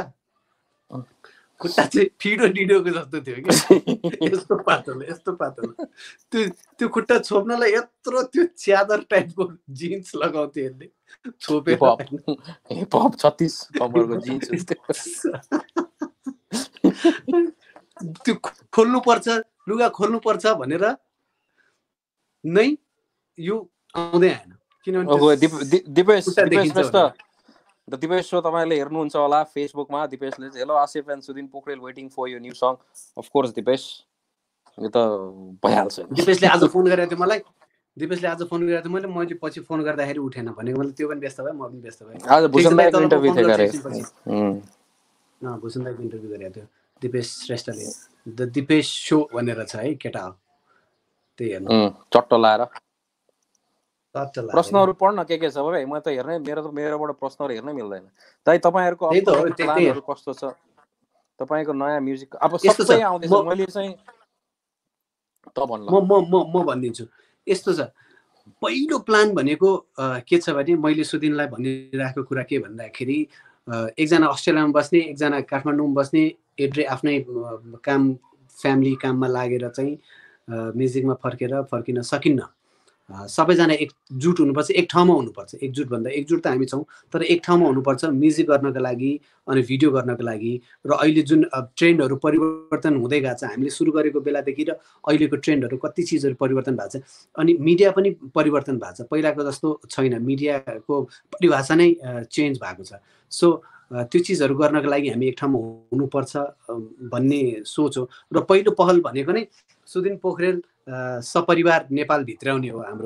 चाहिँ फिडो डिडोको जस्तो थियो कि, यस्तो पातलो त्यो खुट्टा छोप्नलाई यत्रो त्यो च्यादर टाइपको जिन्स लगाउँथ्यो यसले छोपेर, हिपहप 36 कमरको जिन्स त्यो लुगा खोल्नुपर्छ भनेर नै यो आउँदै आएन। किनभने दिपेश सो तपाईले हेर्नुहुन्छ होला फेसबुकमा, दिपेशले चाहिँ hello Asif and Sudin Pokharel waiting for यो new song. Of course Dipesh यो त भइहाल्छ। दिपेशले आज फोन गरेको थियो मलाई, मैले पछि फोन गर्दाखेरि उठेन भनेको, मैले त्यो पनि व्यस्त भएँ, म पनि व्यस्त भएँ। आज भूषण दाइको इन्टरभ्यु थियो भूषण दाइको इन्टरभ्यु गरेको थियो दिपेश श्रेष्ठले, द दिपेश सो भनेर छ है, केटा हो त्यही हेर्नु चट्ट लाएर। प्रश्नहरू पढ्न के छ भाइ, म त हेर्नै मेरोबाट प्रश्नहरू हेर्नै मिल्दैन। दाइ तपाईहरुको प्लानहरू कस्तो छ, तपाईको नयाँ म्युजिक अब सबै आउँदैछ, मैले चाहिँ त भन्नु म भनिदिन्छु। यस्तो छ, पहिलो प्लान भनेको के छ भने मैले सुदिनलाई भनिरहेको कुरा के भन्दाखेरि एकजना अस्ट्रेलियामा बस्ने, एकजना काठमाडौँमा बस्ने, एड्रे आफ्नै काम फ्यामिली काममा लागेर चाहिँ म्युजिकमा फर्किन सकिन्न। सबैजना एकजुट हुनुपर्छ, एक ठाउँमा हुनुपर्छ। एकजुट त हामी छौँ, तर एक ठाउँमा हुनुपर्छ म्युजिक गर्नको लागि अनि भिडियो गर्नको लागि। र अहिले जुन ट्रेन्डहरू परिवर्तन हुँदै गएको छ, हामीले सुरु गरेको बेलादेखि र अहिलेको ट्रेन्डहरू कति चिजहरू परिवर्तन भएको छ, अनि मिडिया पनि परिवर्तन भएको छ, पहिलाको जस्तो छैन, मिडियाको परिभाषा नै चेन्ज भएको छ। सो त्यो चिजहरू गर्नको लागि हामी एक ठाउँमा हुनुपर्छ भन्ने सोच हो। र पहिलो पहल भनेको नै सुदिन पोखरेल सपरिवार नेपाल भित्राउने हो हाम्रो।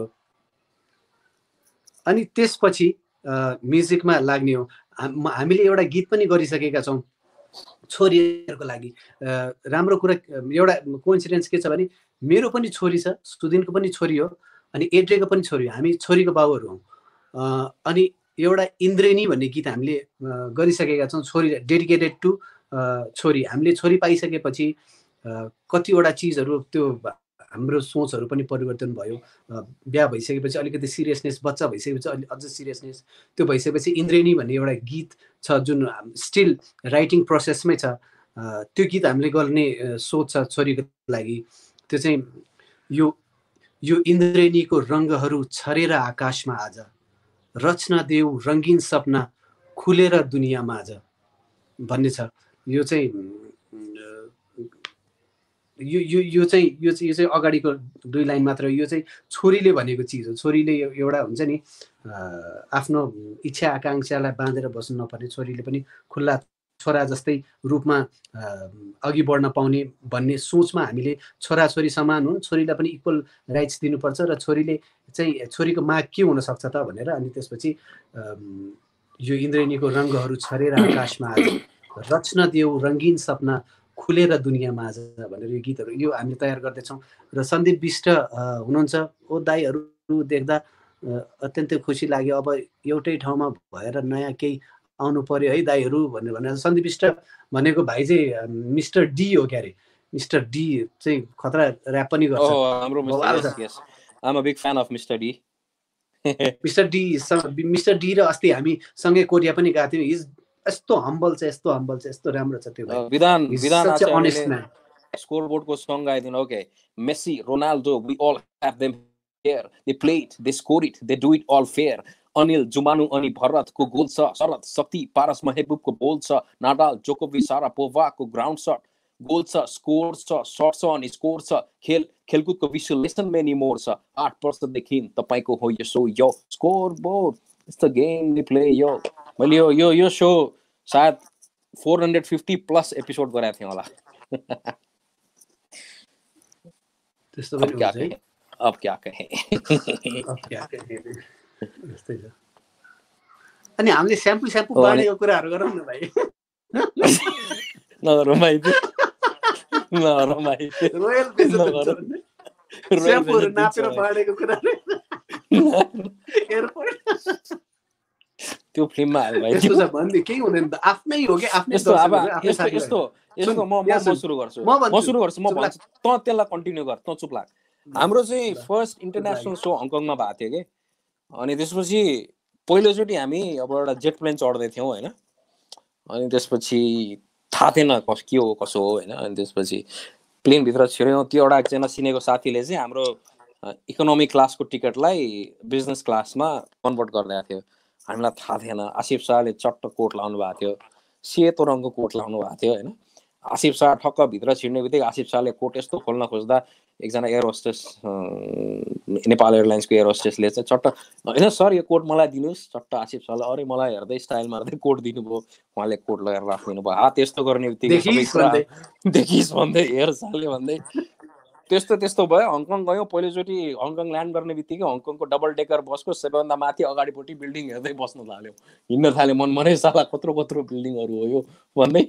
अनि त्यसपछि म्युजिकमा लाग्ने हो। हामीले एउटा गीत पनि गरिसकेका छौँ छोरीहरूको लागि। राम्रो कुरा, एउटा कोइन्सिडेन्स के छ भने मेरो पनि छोरी छ, सुदिनको पनि छोरी हो, अनि एड्रेको पनि छोरी हो, हामी छोरीको बाबुहरू हौँ। अनि एउटा इन्द्रेणी भन्ने गीत हामीले गरिसकेका छौँ, छोरी डेडिकेटेड टु छोरी। हामीले छोरी पाइसकेपछि कतिवटा चिजहरू, त्यो हाम्रो सोचहरू पनि परिवर्तन भयो। बिहा भइसकेपछि अलिकति सिरियसनेस, बच्चा भइसकेपछि अझ सिरियसनेस, त्यो भइसकेपछि इन्द्रेणी भन्ने एउटा गीत छ जुन स्टिल राइटिङ प्रोसेसमै छ। त्यो गीत हामीले गर्ने सोच छ छोरीको लागि। त्यो चाहिँ यो इन्द्रेणीको रङ्गहरू छरेर आकाशमा आज, रचना देऊ रङ्गीन सपना खुलेर दुनियाँमा आज भन्ने छ। यो चाहिँ यो चाहिँ अगाडिको 2 लाइन मात्र हो। यो चाहिँ छोरीले भनेको चिज हो। छोरीले एउटा हुन्छ नि आफ्नो इच्छा आकाङ्क्षालाई बाँधेर बस्नु नपर्ने, छोरीले पनि खुल्ला छोरा जस्तै रूपमा अघि बढ्न पाउने भन्ने सोचमा हामीले छोराछोरी समान हुन्, छोरीलाई पनि इक्वल राइट्स दिनुपर्छ र छोरीले चाहिँ छोरीको माग के हुनसक्छ त भनेर अनि त्यसपछि यो इन्द्रेणीको रङ्गहरू छरेर आकाशमा आज रच्न देऊ रङ्गीन सपना खुलेर दुनियाँमा आज भनेर यो गीतहरू यो हामीले तयार गर्दैछौँ। र सन्दीप विष्ट हुनुहुन्छ। ओ दाईहरू देख्दा अत्यन्तै खुसी लाग्यो, अब एउटै ठाउँमा भएर नयाँ केही आउनु पर्यो है दाईहरू भनेर सन्दीप विष्ट भनेको भाइ चाहिँ मिस्टर डी हो क्या अरे। मिस्टर डी चाहिँ खतरा ऱ्याप पनि गर्छ। I'm a big fan of Mr. D. Mister D र अस्ति हामी सँगै कोरिया पनि गएको थियौँ। हिज यस्तो हम्बल छ, यस्तो हम्बल छ, यस्तो राम्रो छ त्यो भाइ। विधान स्कोरबोर्डको सङ गाइदिनु। Okay, Messi, Ronaldo, we all have them here. They played, they scored it, they do it all fair. Anil, Jumanu अनि भरतको गोल छ, शरद, शक्ति, पारस महबुबको बोल छ, नाडाल, जोकोभिच, सारापोभाको ग्राउन्ड शट, गोल छ, स्कोर छ, शट छ अनि स्कोर छ, खेलकुदको विजुअलाइजेसन मेनी मोर छ, 8 वर्षदेखि तपाईको हो यो सो यो scoreboard, it's the game we play यो। मैले यो शो सायद 450 प्लस एपिसोड गराएको थिएँ होला। त्यस्तो पनि हुन्छ है। अब क्या कहे। अनि हामीले स्याम्पू बाँडेको कुराहरू गरौँ न भाइ। रोयल स्याम्पूहरू नापेर बाँडेको कुराहरू त्यो फिल्ममा हाल्यो भाइ। यस्तो छ भन्दै केही हुँदैन त, आफ्नै हो कि आफ्नै। यस्तो म सुरु गर्छु म भन्छु त त्यसलाई कन्टिन्यू गर, त चुप लाग। हाम्रो चाहिँ फर्स्ट इन्टरनेसनल सो हङकङमा भएको थियो कि, अनि त्यसपछि पहिलोचोटि हामी अब एउटा जेट प्लेन चढ्दै थियौँ होइन। अनि त्यसपछि थाहा थिएन के हो कसो हो होइन। अनि त्यसपछि प्लेनभित्र छिर्यौँ। त्यो एउटा एकजना चिनेको साथीले चाहिँ हाम्रो इकोनोमिक क्लासको टिकटलाई बिजनेस क्लासमा कन्भर्ट गरिदिएको थियो। हामीलाई थाहा थिएन। आसिफ शाहले चट्ट कोट लाउनु भएको थियो, सेतो रङको कोट लाउनु भएको थियो होइन। आसिफ शाह ठक्क भित्र छिर्ने बित्तिकै आसिफ शाहले कोट यस्तो खोल्न खोज्दा एकजना एयर होस्टेस, नेपाल एयरलाइन्सको एयर होस्टेसले चाहिँ चट्ट होइन सर यो कोट मलाई दिनुहोस्, चट्ट आसिफ शाहले अरे मलाई हेर्दै स्टाइल मार्दै कोट दिनुभयो। उहाँले कोट लगाएर राखिदिनु भयो। हात यस्तो गर्ने बित्तिकै देखिस् भन्दै हेर सालले भन्दै त्यस्तो भयो। हङकङ गयौँ। पहिलोचोटि हङकङ ल्यान्ड गर्ने बित्तिकै हङकङको डबल डेकर बसको सबैभन्दा माथि अगाडिपट्टि बिल्डिङ हेर्दै बस्न थाल्यो, हिँड्न थाल्यो। मनै साला कत्रो बिल्डिङहरू हो यो भन्दै।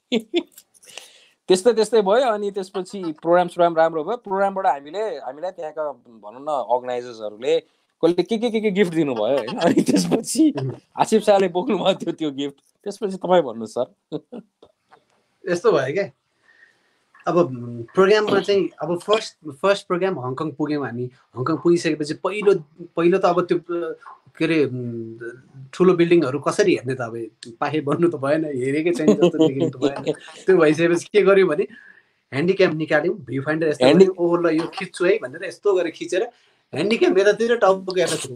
त्यस्तै भयो। अनि त्यसपछि प्रोग्राम राम्रो भयो। प्रोग्रामबाट हामीलाई त्यहाँका भनौँ न अर्गनाइजर्सहरूले कसले के गिफ्ट दिनुभयो होइन। अनि त्यसपछि आसिफ शाहले बोक्नु भयो त्यो गिफ्ट। त्यसपछि तपाईँ भन्नु सर। यस्तो भयो क्या, अब प्रोग्राममा चाहिँ अब फर्स्ट प्रोग्राम हङकङ पुग्यौँ हामी। हङकङ पुगिसकेपछि पहिलो त अब त्यो के अरे ठुलो बिल्डिङहरू कसरी हेर्ने त, अब पाखे बन्नु त भएन, हेरेकै छैन जस्तो देखिनु त भएन। त्यो भइसकेपछि के गर्यौँ भने ह्यान्डिक्याम निकाल्यौँ, भ्यू फाइन्डर यस्तो गर्यौँ, ओ ल यो खिच्छु है भनेर यस्तो गरेर खिचेर ह्यान्डिक्याम यतातिर टाउको हेर्दा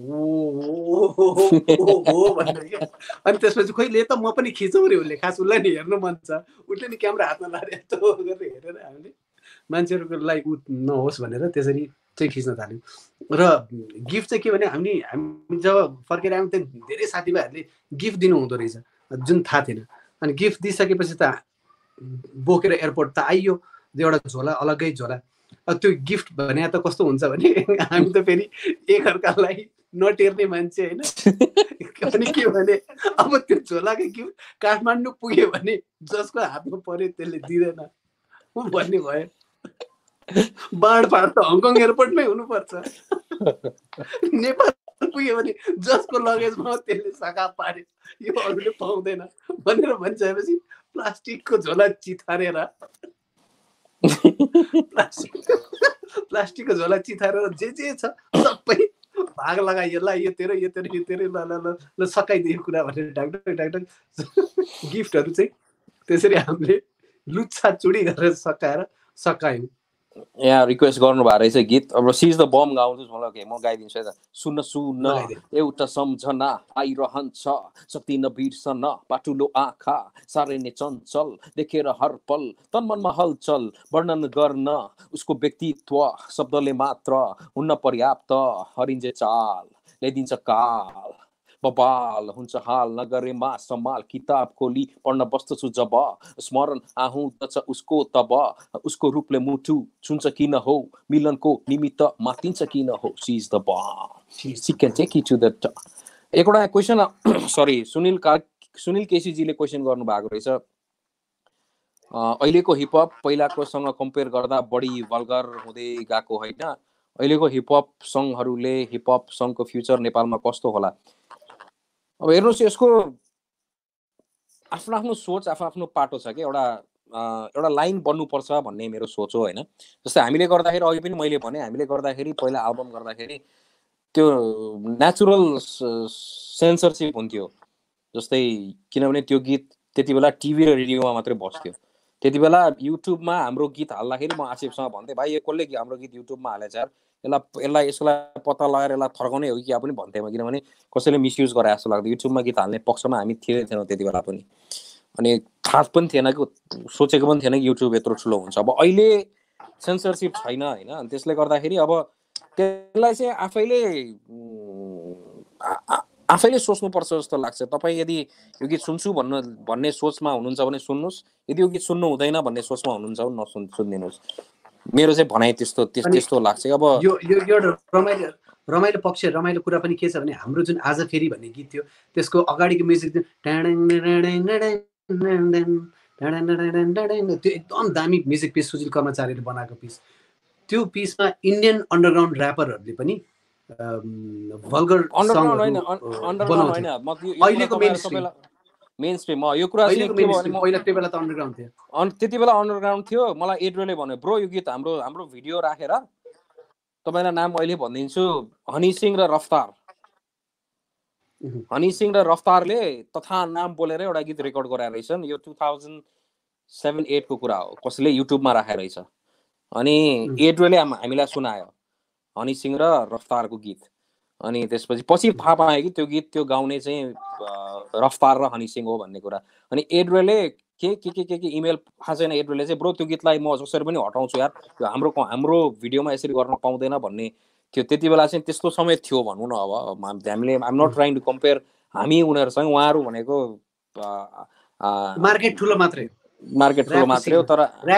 हो भनेर क्या। अनि त्यसपछि खोइ ले त म पनि खिचौँ रे, उसले खास उसलाई नि हेर्नु मन छ, उसले नि क्यामेरा हातमा लाएर यस्तो गरेर हेरेर हामीले मान्छेहरूको लागि नहोस् भनेर त्यसरी चाहिँ खिच्न थाल्यौँ। र गिफ्ट चाहिँ के भने हामी जब फर्केर आयौँ त्यो धेरै साथीभाइहरूले गिफ्ट दिनु हुँदो रहेछ जुन थाहा थिएन। अनि गिफ्ट दिइसकेपछि त बोकेर एयरपोर्ट त आइयो, एउटा झोला अलग्गै झोला। त्यो गिफ्ट भने त कस्तो हुन्छ भने हामी त फेरि एकअर्कालाई नटेर्ने मान्छे होइन। अनि के भने अब त्यो झोलाको गिफ्ट काठमाडौँ पुग्यो भने जसको हातमा पर्यो त्यसले दिँदैन भन्ने भयो। बाँडफाँड त हङकङ एयरपोर्टमै हुनुपर्छ। नेपाल पुग्यो भने जसको लगेजमा त्यसले साका पार्यो, यो अरूले पाउँदैन भनेर भनिसकेपछि प्लास्टिकको झोला चिथारेर प्लास्टिकको झोला चिथारेर जे छ सबै भाग लगाइयो। ल यो तेरो ल सकाइदियो कुरा भनेर डाक्टर गिफ्टहरू चाहिँ त्यसरी हामीले लुच्छा चुडी गरेर सकायौँ। यहाँ रिक्वेस्ट गर्नुभएको रहेछ गीत अब सिज द बम गाउँछु मलाई के म गाइदिन्छु है त सुन्न सुन्न एउटा सम्झना आइरहन्छ शक्ति नबिर्सन पाटुलो आँखा साह्रै नै चञ्चल देखेर हर पल तन मनमा हलचल वर्णन गर्न उसको व्यक्तित्व शब्दले मात्र हुन्न पर्याप्त हरिन्छ चाल ल्याइदिन्छ काल बबाल हुन्छ हाल नगरेमा सम्हाल किताब खोली पढ्न बस्दछु जब स्मरण आउँदछ उसको तब उसको रूपले मुटु छुन्छ किन हो मिलनको निमित्त मातिन्छ किन हो she is the bomb she can take you to the top एकवटा क्वेसन सरी सुनिल केसीजीले क्वेसन गर्नु भएको रहेछ अहिलेको हिपहप पहिलाकोसँग कम्पेयर गर्दा बढी वल्गर हुँदै गएको होइन अहिलेको हिपहप सङ्गहरूले हिपहप सङ्गको फ्युचर नेपालमा कस्तो होला अब हेर्नुहोस् यसको आफ्नो आफ्नो सोच आफ्नो पाटो छ कि एउटा लाइन बन्नुपर्छ भन्ने मेरो सोच हो होइन जस्तै हामीले गर्दाखेरि अघि पनि मैले भने हामीले गर्दाखेरि पहिला एल्बम गर्दाखेरि त्यो नेचुरल सेन्सरसिप हुन्थ्यो जस्तै किनभने त्यो गीत त्यति बेला टिभी र रेडियोमा मात्रै बस्थ्यो त्यति बेला युट्युबमा हाम्रो गीत हाल्दाखेरि म आसिफसँग भन्थेँ भाइ यो कसले हाम्रो गीत युट्युबमा हालेछ यार यसलाई यसलाई पत्ता लगाएर यसलाई थर्काउने हो कि क्या पनि भन्थेँ म किनभने कसैले मिसयुज गरे जस्तो लाग्थ्यो युट्युबमा गीत हाल्ने पक्षमा हामी थिएनौँ त्यति बेला पनि अनि थाहा पनि थिएन कि सोचेको पनि थिएन कि युट्युब यत्रो ठुलो हुन्छ अब अहिले सेन्सरसिप छैन होइन त्यसले गर्दाखेरि अब त्यसलाई चाहिँ आफैले सोच्नुपर्छ जस्तो लाग्छ तपाईँ यदि यो गीत सुन्छु भन्ने सोचमा हुनुहुन्छ भने सुन्नुहोस् यदि यो गीत सुन्नु हुँदैन भन्ने सोचमा हुनुहुन्छ भने सुनिदिनुहोस् मेरो चाहिँ भनाइ त्यस्तो लाग्छ अब यो एउटा रमाइलो पक्ष रमाइलो कुरा पनि के छ भने हाम्रो जुन आज फेरि भन्ने गीत थियो त्यसको अगाडिको म्युजिक त्यो एकदम दामी म्युजिक पिस सुजिल कर्मचारीले बनाएको पिस त्यो पिसमा इन्डियन अन्डरग्राउन्ड ऱ्यापरहरूले पनि भल्गर अहिलेको मेन स्ट्रिम यो कुरा पहिला त्यो बेला त अन्डरग्राउन्ड थियो अनि त्यति बेला अन्डरग्राउन्ड थियो मलाई एड्रोले भन्यो ब्रो यो गीत हाम्रो भिडियो राखेर तपाईँलाई नाम अहिले भनिदिन्छु हनी सिंह र रफ्तार हनी सिंह र रफ्तारले तथा नाम बोलेर एउटा गीत रेकर्ड गराएर रहेछन् यो 2007-8 को कुरा हो कसैले युट्युबमा राखेर रहेछ अनि एड्रोले हामीलाई सुनायो हनी सिंह र रफ्तारको गीत अनि त्यसपछि थाहा पाएँ कि त्यो गीत त्यो गाउने चाहिँ रफ्तार र हनी सिंह हो भन्ने कुरा अनि एड्रोले के इमेल थाहा छैन एड्रोले चाहिँ ब्रो त्यो गीतलाई म जसरी पनि हटाउँछु यार त्यो हाम्रो भिडियोमा यसरी गर्न पाउँदैन भन्ने थियो त्यति बेला चाहिँ त्यस्तो समय थियो भनौँ न अब हामीले I'm not trying to compare हामी उनीहरूसँग उहाँहरू भनेको मार्केट ठुलो मात्रै हो तर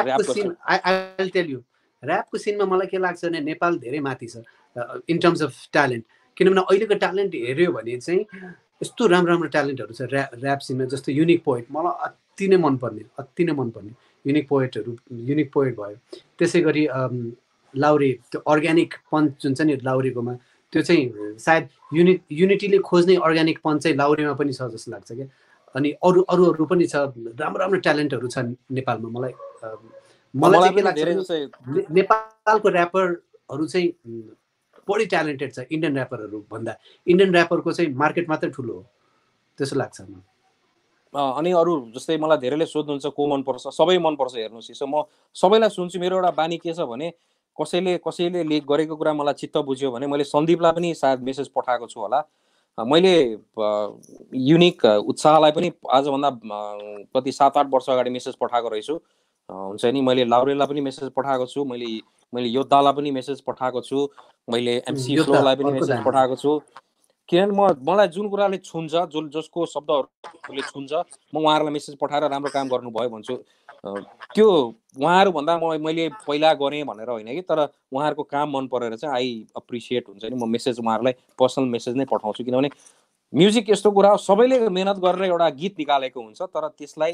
ऱ्यापको सिनमा मलाई के लाग्छ भने नेपाल धेरै माथि छ इन टर्म्स अफ ट्यालेन्ट किनभने अहिलेको ट्यालेन्ट हेऱ्यो भने चाहिँ यस्तो राम्रो ट्यालेन्टहरू छ ऱ्याप सिनमा जस्तो युनिक पोइट मलाई अति नै मनपर्ने युनिक पोइट भयो त्यसै गरी लाउरे त्यो अर्ग्यानिक पञ्च जुन छ नि लाउरेकोमा त्यो चाहिँ सायद युनिटीले खोज्ने अर्ग्यानिक पञ्च चाहिँ लाउरेमा पनि छ जस्तो लाग्छ क्या अनि अरू पनि छ राम्रो ट्यालेन्टहरू छ नेपालमा मलाई के लाग्छ नेपालको ऱ्यापरहरू चाहिँ बढी ट्यालेन्टेड छ इन्डियन ऱ्यापरहरू भन्दा इन्डियन ऱ्यापरको चाहिँ मार्केट मात्रै ठुलो हो त्यसो लाग्छ अनि अरू जस्तै मलाई धेरैले सोध्नुहुन्छ को मनपर्छ सबै मनपर्छ हेर्नुहोस् यसो म सबैलाई सुन्छु मेरो एउटा बानी के छ भने कसैले लेख गरेको कुरा मलाई चित्त बुझ्यो भने मैले सन्दीपलाई पनि सायद मेसेज पठाएको छु होला मैले युनिक उत्साहलाई पनि आजभन्दा कति 7-8 वर्ष अगाडि मेसेज पठाएको रहेछु हुन्छ नि मैले लाउरेलाई पनि मेसेज पठाएको छु मैले योद्धालाई पनि मेसेज पठाएको छु मैले एमसी फ्लोलाई पनि मेसेज पठाएको छु किनभने मलाई जुन कुराले छुन्छ जसको शब्दहरूले छुन्छ म उहाँहरूलाई मेसेज पठाएर राम्रो काम गर्नुभयो भन्छु त्यो उहाँहरू भन्दा मैले पहिला गरेँ भनेर होइन कि तर उहाँहरूको काम मन परेर चाहिँ आई अप्रिसिएट हुन्छ नि म मेसेज उहाँहरूलाई पर्सनल मेसेज नै पठाउँछु किनभने म्युजिक यस्तो कुरा हो सबैले मेहनत गरेर एउटा गीत निकालेको हुन्छ तर त्यसलाई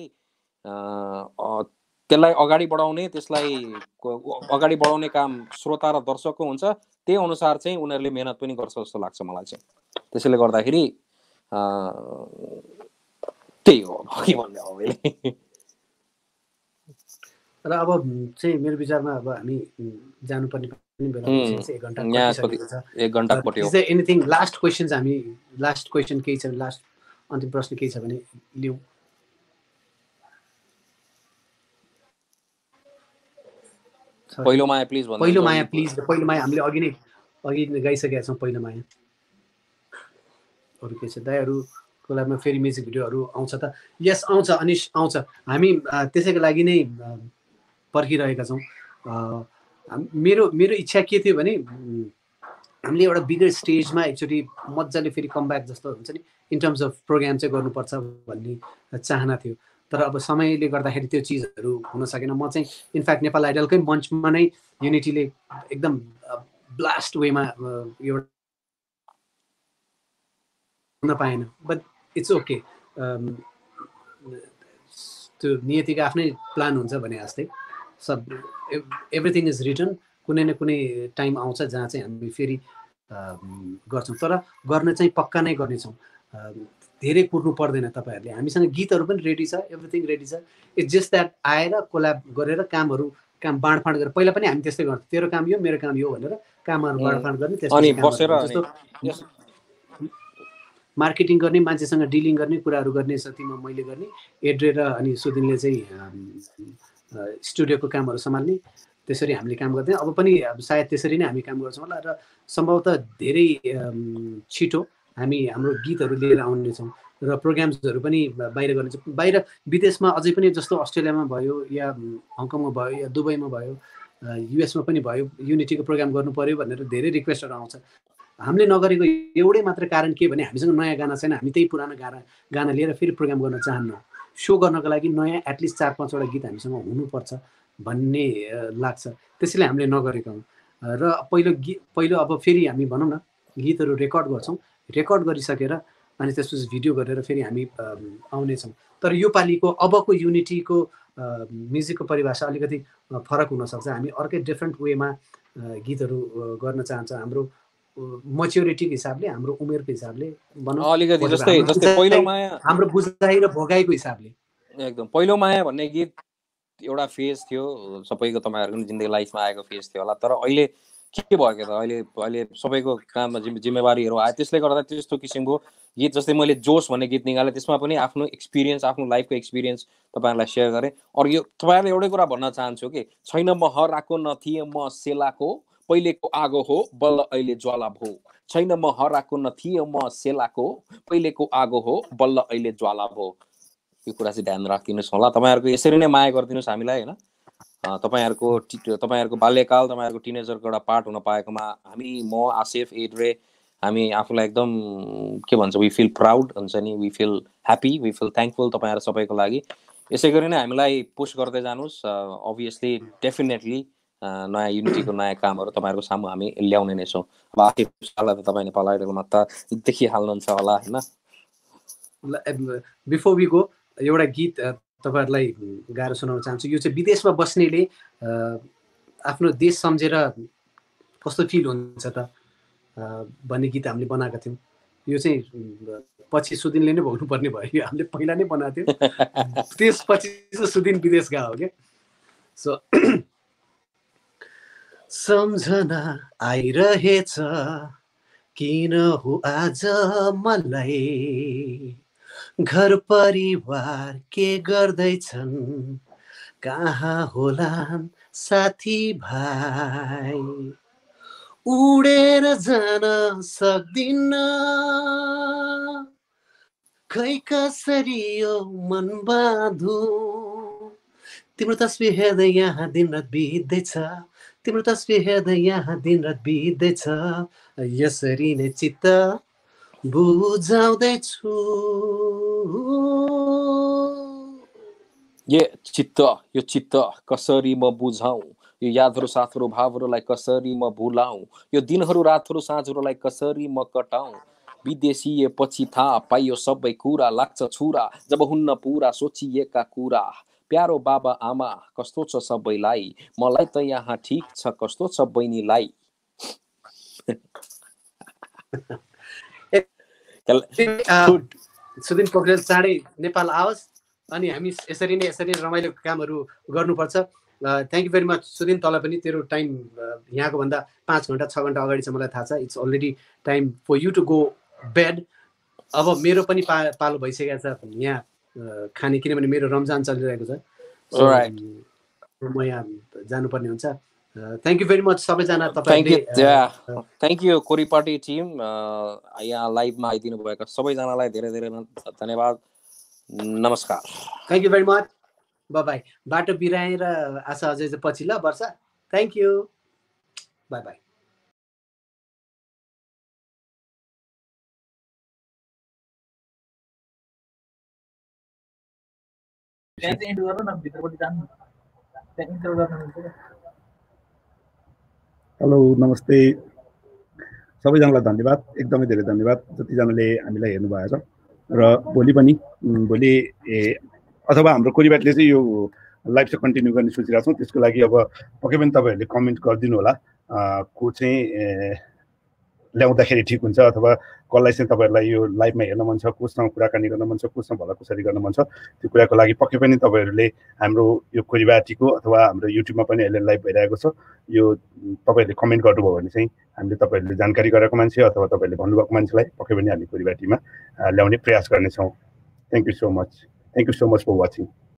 अगाडि बढाउने काम श्रोता र दर्शकको हुन्छ त्यही अनुसार चाहिँ उनीहरूले मेहनत पनि गर्छ जस्तो लाग्छ मलाई चाहिँ त्यसैले गर्दाखेरि त्यही हो के भन्ने हो मैले र अब चाहिँ मेरो विचारमा अब हामी जानुपर्ने बेला 1 घण्टा कटिसकेको छ एनिथिङ लास्ट क्वेसन केही छ लास्ट अन्तिम प्रश्न केही छ भने लिऊ पहिलो माया प्लिज भन्दा पहिलो माया प्लिज पहिलो माया हामीले अघि नै गाइसकेका छौँ पहिलो माया। अरू के छ दाइहरू कोलाबमा फेरि म्युजिक भिडियोहरू आउँछ त? यस आउँछ अनिश आउँछ। हामी त्यसैको लागि नै पर्खिरहेका छौँ। मेरो इच्छा के थियो भने हामीले एउटा बिगर स्टेजमा एकचोटि मजाले फेरि कमब्याक जस्तो हुन्छ नि इन टर्म्स अफ प्रोग्राम चाहिँ गर्नुपर्छ भन्ने चाहना थियो। तर अब समयले गर्दाखेरि त्यो चिजहरू हुन सकेन। म चाहिँ इनफ्याक्ट नेपाल आइडलकै मञ्चमा नै युनिटीले एकदम ब्लास्ट वेमा एउटा हुन पाएन। But it's okay. त्यो नियतिको आफ्नै प्लान हुन्छ भने जस्तै सब एभ्रिथिङ इज रिटन। कुनै न कुनै टाइम आउँछ जहाँ चाहिँ हामी फेरि गर्छौँ। तर गर्न चाहिँ पक्का नै गर्नेछौँ। धेरै कुर्नु पर्दैन तपाईँहरूले। हामीसँग गीतहरू पनि रेडी छ, एभ्रिथिङ रेडी छ। इट्स जस्ट द्याट आएर कोल्याब गरेर काम बाँडफाँड गरेर पहिला पनि हामी त्यस्तै गर्थ्यौँ। तेरो काम यो मेरो काम यो भनेर कामहरू बाँडफाँड गर्ने। त्यसपछि जस्तो मार्केटिङ गर्ने, मान्छेसँग डिलिङ गर्ने, कुराहरू गर्ने सतीमा मैले गर्ने, एड्रे र अनि सुदिनले चाहिँ स्टुडियोको कामहरू सम्हाल्ने। त्यसरी हामीले काम गर्थ्यौँ। अब पनि सायद त्यसरी नै हामी काम गर्छौँ होला। र सम्भवतः धेरै छिटो हामी हाम्रो गीतहरू लिएर आउनेछौँ र प्रोग्राम्सहरू पनि बाहिर गर्नेछौँ। बाहिर विदेशमा अझै पनि जस्तो अस्ट्रेलियामा भयो या हङकङमा भयो या दुबईमा भयो, युएसमा पनि भयो, युनिटीको प्रोग्राम गर्नु पर्यो भनेर धेरै रिक्वेस्टहरू आउँछ। हामीले नगरेको एउटै मात्र कारण के भने हामीसँग नयाँ गाना छैन। हामी त्यही पुरानो गाना लिएर फेरि प्रोग्राम गर्न चाहन्नौँ। सो गर्नको लागि नयाँ एटलिस्ट 4-5वटा गीत हामीसँग हुनुपर्छ भन्ने लाग्छ। त्यसैले हामीले नगरेका हौँ। र पहिलो अब फेरि हामी भनौँ न गीतहरू रेकर्ड गर्छौँ। रेकर्ड गरिसकेर अनि त्यसपछि भिडियो गरेर फेरि हामी आउनेछौँ। तर यो पालिको अबको युनिटीको म्युजिकको परिभाषा अलिकति फरक हुनसक्छ। हामी अर्कै डिफ्रेन्ट वेमा गीतहरू गर्न चाहन्छ। हाम्रो मच्योरिटीको हिसाबले, हाम्रो उमेरको हिसाबले भनौँ, अलिकति जस्तै पहिलो माया, हाम्रो बुझाइ र भोगाइको हिसाबले। एकदम पहिलो माया भन्ने गीत एउटा फेज थियो सबैको, तपाईँहरूको जिन्दगी लाइफमा आएको फेज थियो होला। तर अहिले के भयो के त अहिले सबैको काममा जिम्मेवारीहरू आयो। त्यसले गर्दा त्यस्तो किसिमको गीत, जस्तै मैले जोस भन्ने गीत निकालेँ, त्यसमा पनि आफ्नो एक्सपिरियन्स, आफ्नो लाइफको एक्सपिरियन्स तपाईँहरूलाई सेयर गरेँ। अरू यो तपाईँहरूले एउटै कुरा भन्न चाहन्छु कि छैन म हराएको नथिएँ म सेलाको, पहिलेको आगो हो बल्ल अहिले ज्वाला भो। छैन म हराएको नथिएँ म सेलाको, पहिलेको आगो हो बल्ल अहिले ज्वाला भो। यो कुरा चाहिँ ध्यान राखिदिनुहोस् होला। तपाईँहरूको यसरी नै माया गरिदिनुहोस् हामीलाई होइन। तपाईँहरूको बाल्यकाल, तपाईँहरूको टिनेजरको एउटा पार्ट हुन पाएकोमा हामी, म, आसिफ, एड्रे, हामी आफूलाई एकदम के भन्छ, वी फिल प्राउड हुन्छ नि, we feel happy, we feel thankful तपाईँहरू सबैको लागि। यसै गरी नै हामीलाई पुस गर्दै जानुहोस्। अभियसली डेफिनेटली नयाँ युनिटीको नयाँ कामहरू तपाईँहरूको सामु हामी ल्याउने नै छौँ। अब आसिफ साला त तपाईँ नेपाल आइडलमा त देखिहाल्नुहुन्छ होला होइन। बिफोर वी गो एउटा गीत तपाईँहरूलाई गाएर सुनाउन चाहन्छु। यो चाहिँ विदेशमा बस्नेले आफ्नो देश सम्झेर कस्तो फिल हुन्छ त भन्ने गीत हामीले बनाएका थियौँ। यो चाहिँ पछि सुदिनले नै भोग्नुपर्ने भयो। यो हामीले पहिला नै बनाएको थियौँ, त्यसपछि सुदिन विदेश गएको हो क्या। सो सम्झना आइरहेछ किन हो आज मलाई, घर परिवार के गर्दैछन्, कहाँ होलान् साथी भाइ, उडेर जान सक्दिन खै कसरी यो मन बाँधु, तिम्रो तस्बिर हेर्दै यहाँ दिनरात बित्दैछ, तिम्रो तस्बिर हेर्दै यहाँ दिनरात बित्दैछ, यसरी नै चित्त बुझाउँदैछु। यो चित्त कसरी म बुझाउँ, यो यादहरू साथहरू भावहरूलाई कसरी म भुलाउँ, यो दिनहरू रातहरू साँझहरूलाई कसरी म कटाउँ, विदेशी पछि थाहा पाइयो सबै कुरा, लाग्छ छुरा जब हुन्न पुरा सोचिएका कुरा, प्यारो बाबा आमा कस्तो छ सबैलाई, मलाई त यहाँ ठिक छ कस्तो छ बहिनीलाई। सुदिन पोखरेल चाँडै नेपाल आओस् अनि हामी यसरी नै रमाइलो कामहरू गर्नुपर्छ। Thank you very much Sudin. तँलाई पनि तेरो टाइम यहाँको भन्दा 5 घन्टा 6 घन्टा अगाडि छ मलाई थाहा छ। It's already time for you to go bed. अब मेरो पनि पालो भइसकेको छ यहाँ खाने, किनभने मेरो रमजान चलिरहेको छ। म यहाँ जानुपर्ने हुन्छ। थ्याङ्क यू भेरी मच सबैजना थ्याङ्क यू कोरीपाटी टिम यहाँ लाइभमा आइदिनु भएको सबैजनालाई धेरै धेरै धन्यवाद नमस्कार thank you very much bye bye बाटो बिराएँ र आशा अझै पछि ल Barsha thank you bye bye hello नमस्ते सबैजनालाई धन्यवाद एकदमै धेरै धन्यवाद जतिजनाले हामीलाई हेर्नुभएको छ र भोलि पनि अथवा हाम्रो कोरीबाटीले चाहिँ यो लाइभ चाहिँ कन्टिन्यू गर्ने सोचिरहेको छौँ त्यसको लागि अब पक्कै पनि तपाईँहरूले कमेन्ट गरिदिनु होला को चाहिँ ल्याउँदाखेरि ठिक हुन्छ अथवा कसलाई चाहिँ तपाईँहरूलाई यो लाइभमा हेर्न मन छ कोसँग कुराकानी गर्न मन छ कोसँग भलाकुसारी गर्न मन छ त्यो कुराको लागि पक्कै पनि तपाईँहरूले हाम्रो यो कोरीबाटीको अथवा हाम्रो युट्युबमा पनि अहिले लाइभ भइरहेको छ यो तपाईँहरूले कमेन्ट गर्नुभयो भने चाहिँ हामीले तपाईँहरूले जानकारी गराएको मान्छे अथवा तपाईँहरूले भन्नुभएको मान्छेलाई पक्कै पनि हामी कोरीबाटीमा ल्याउने प्रयास गर्नेछौँ thank you so much for watching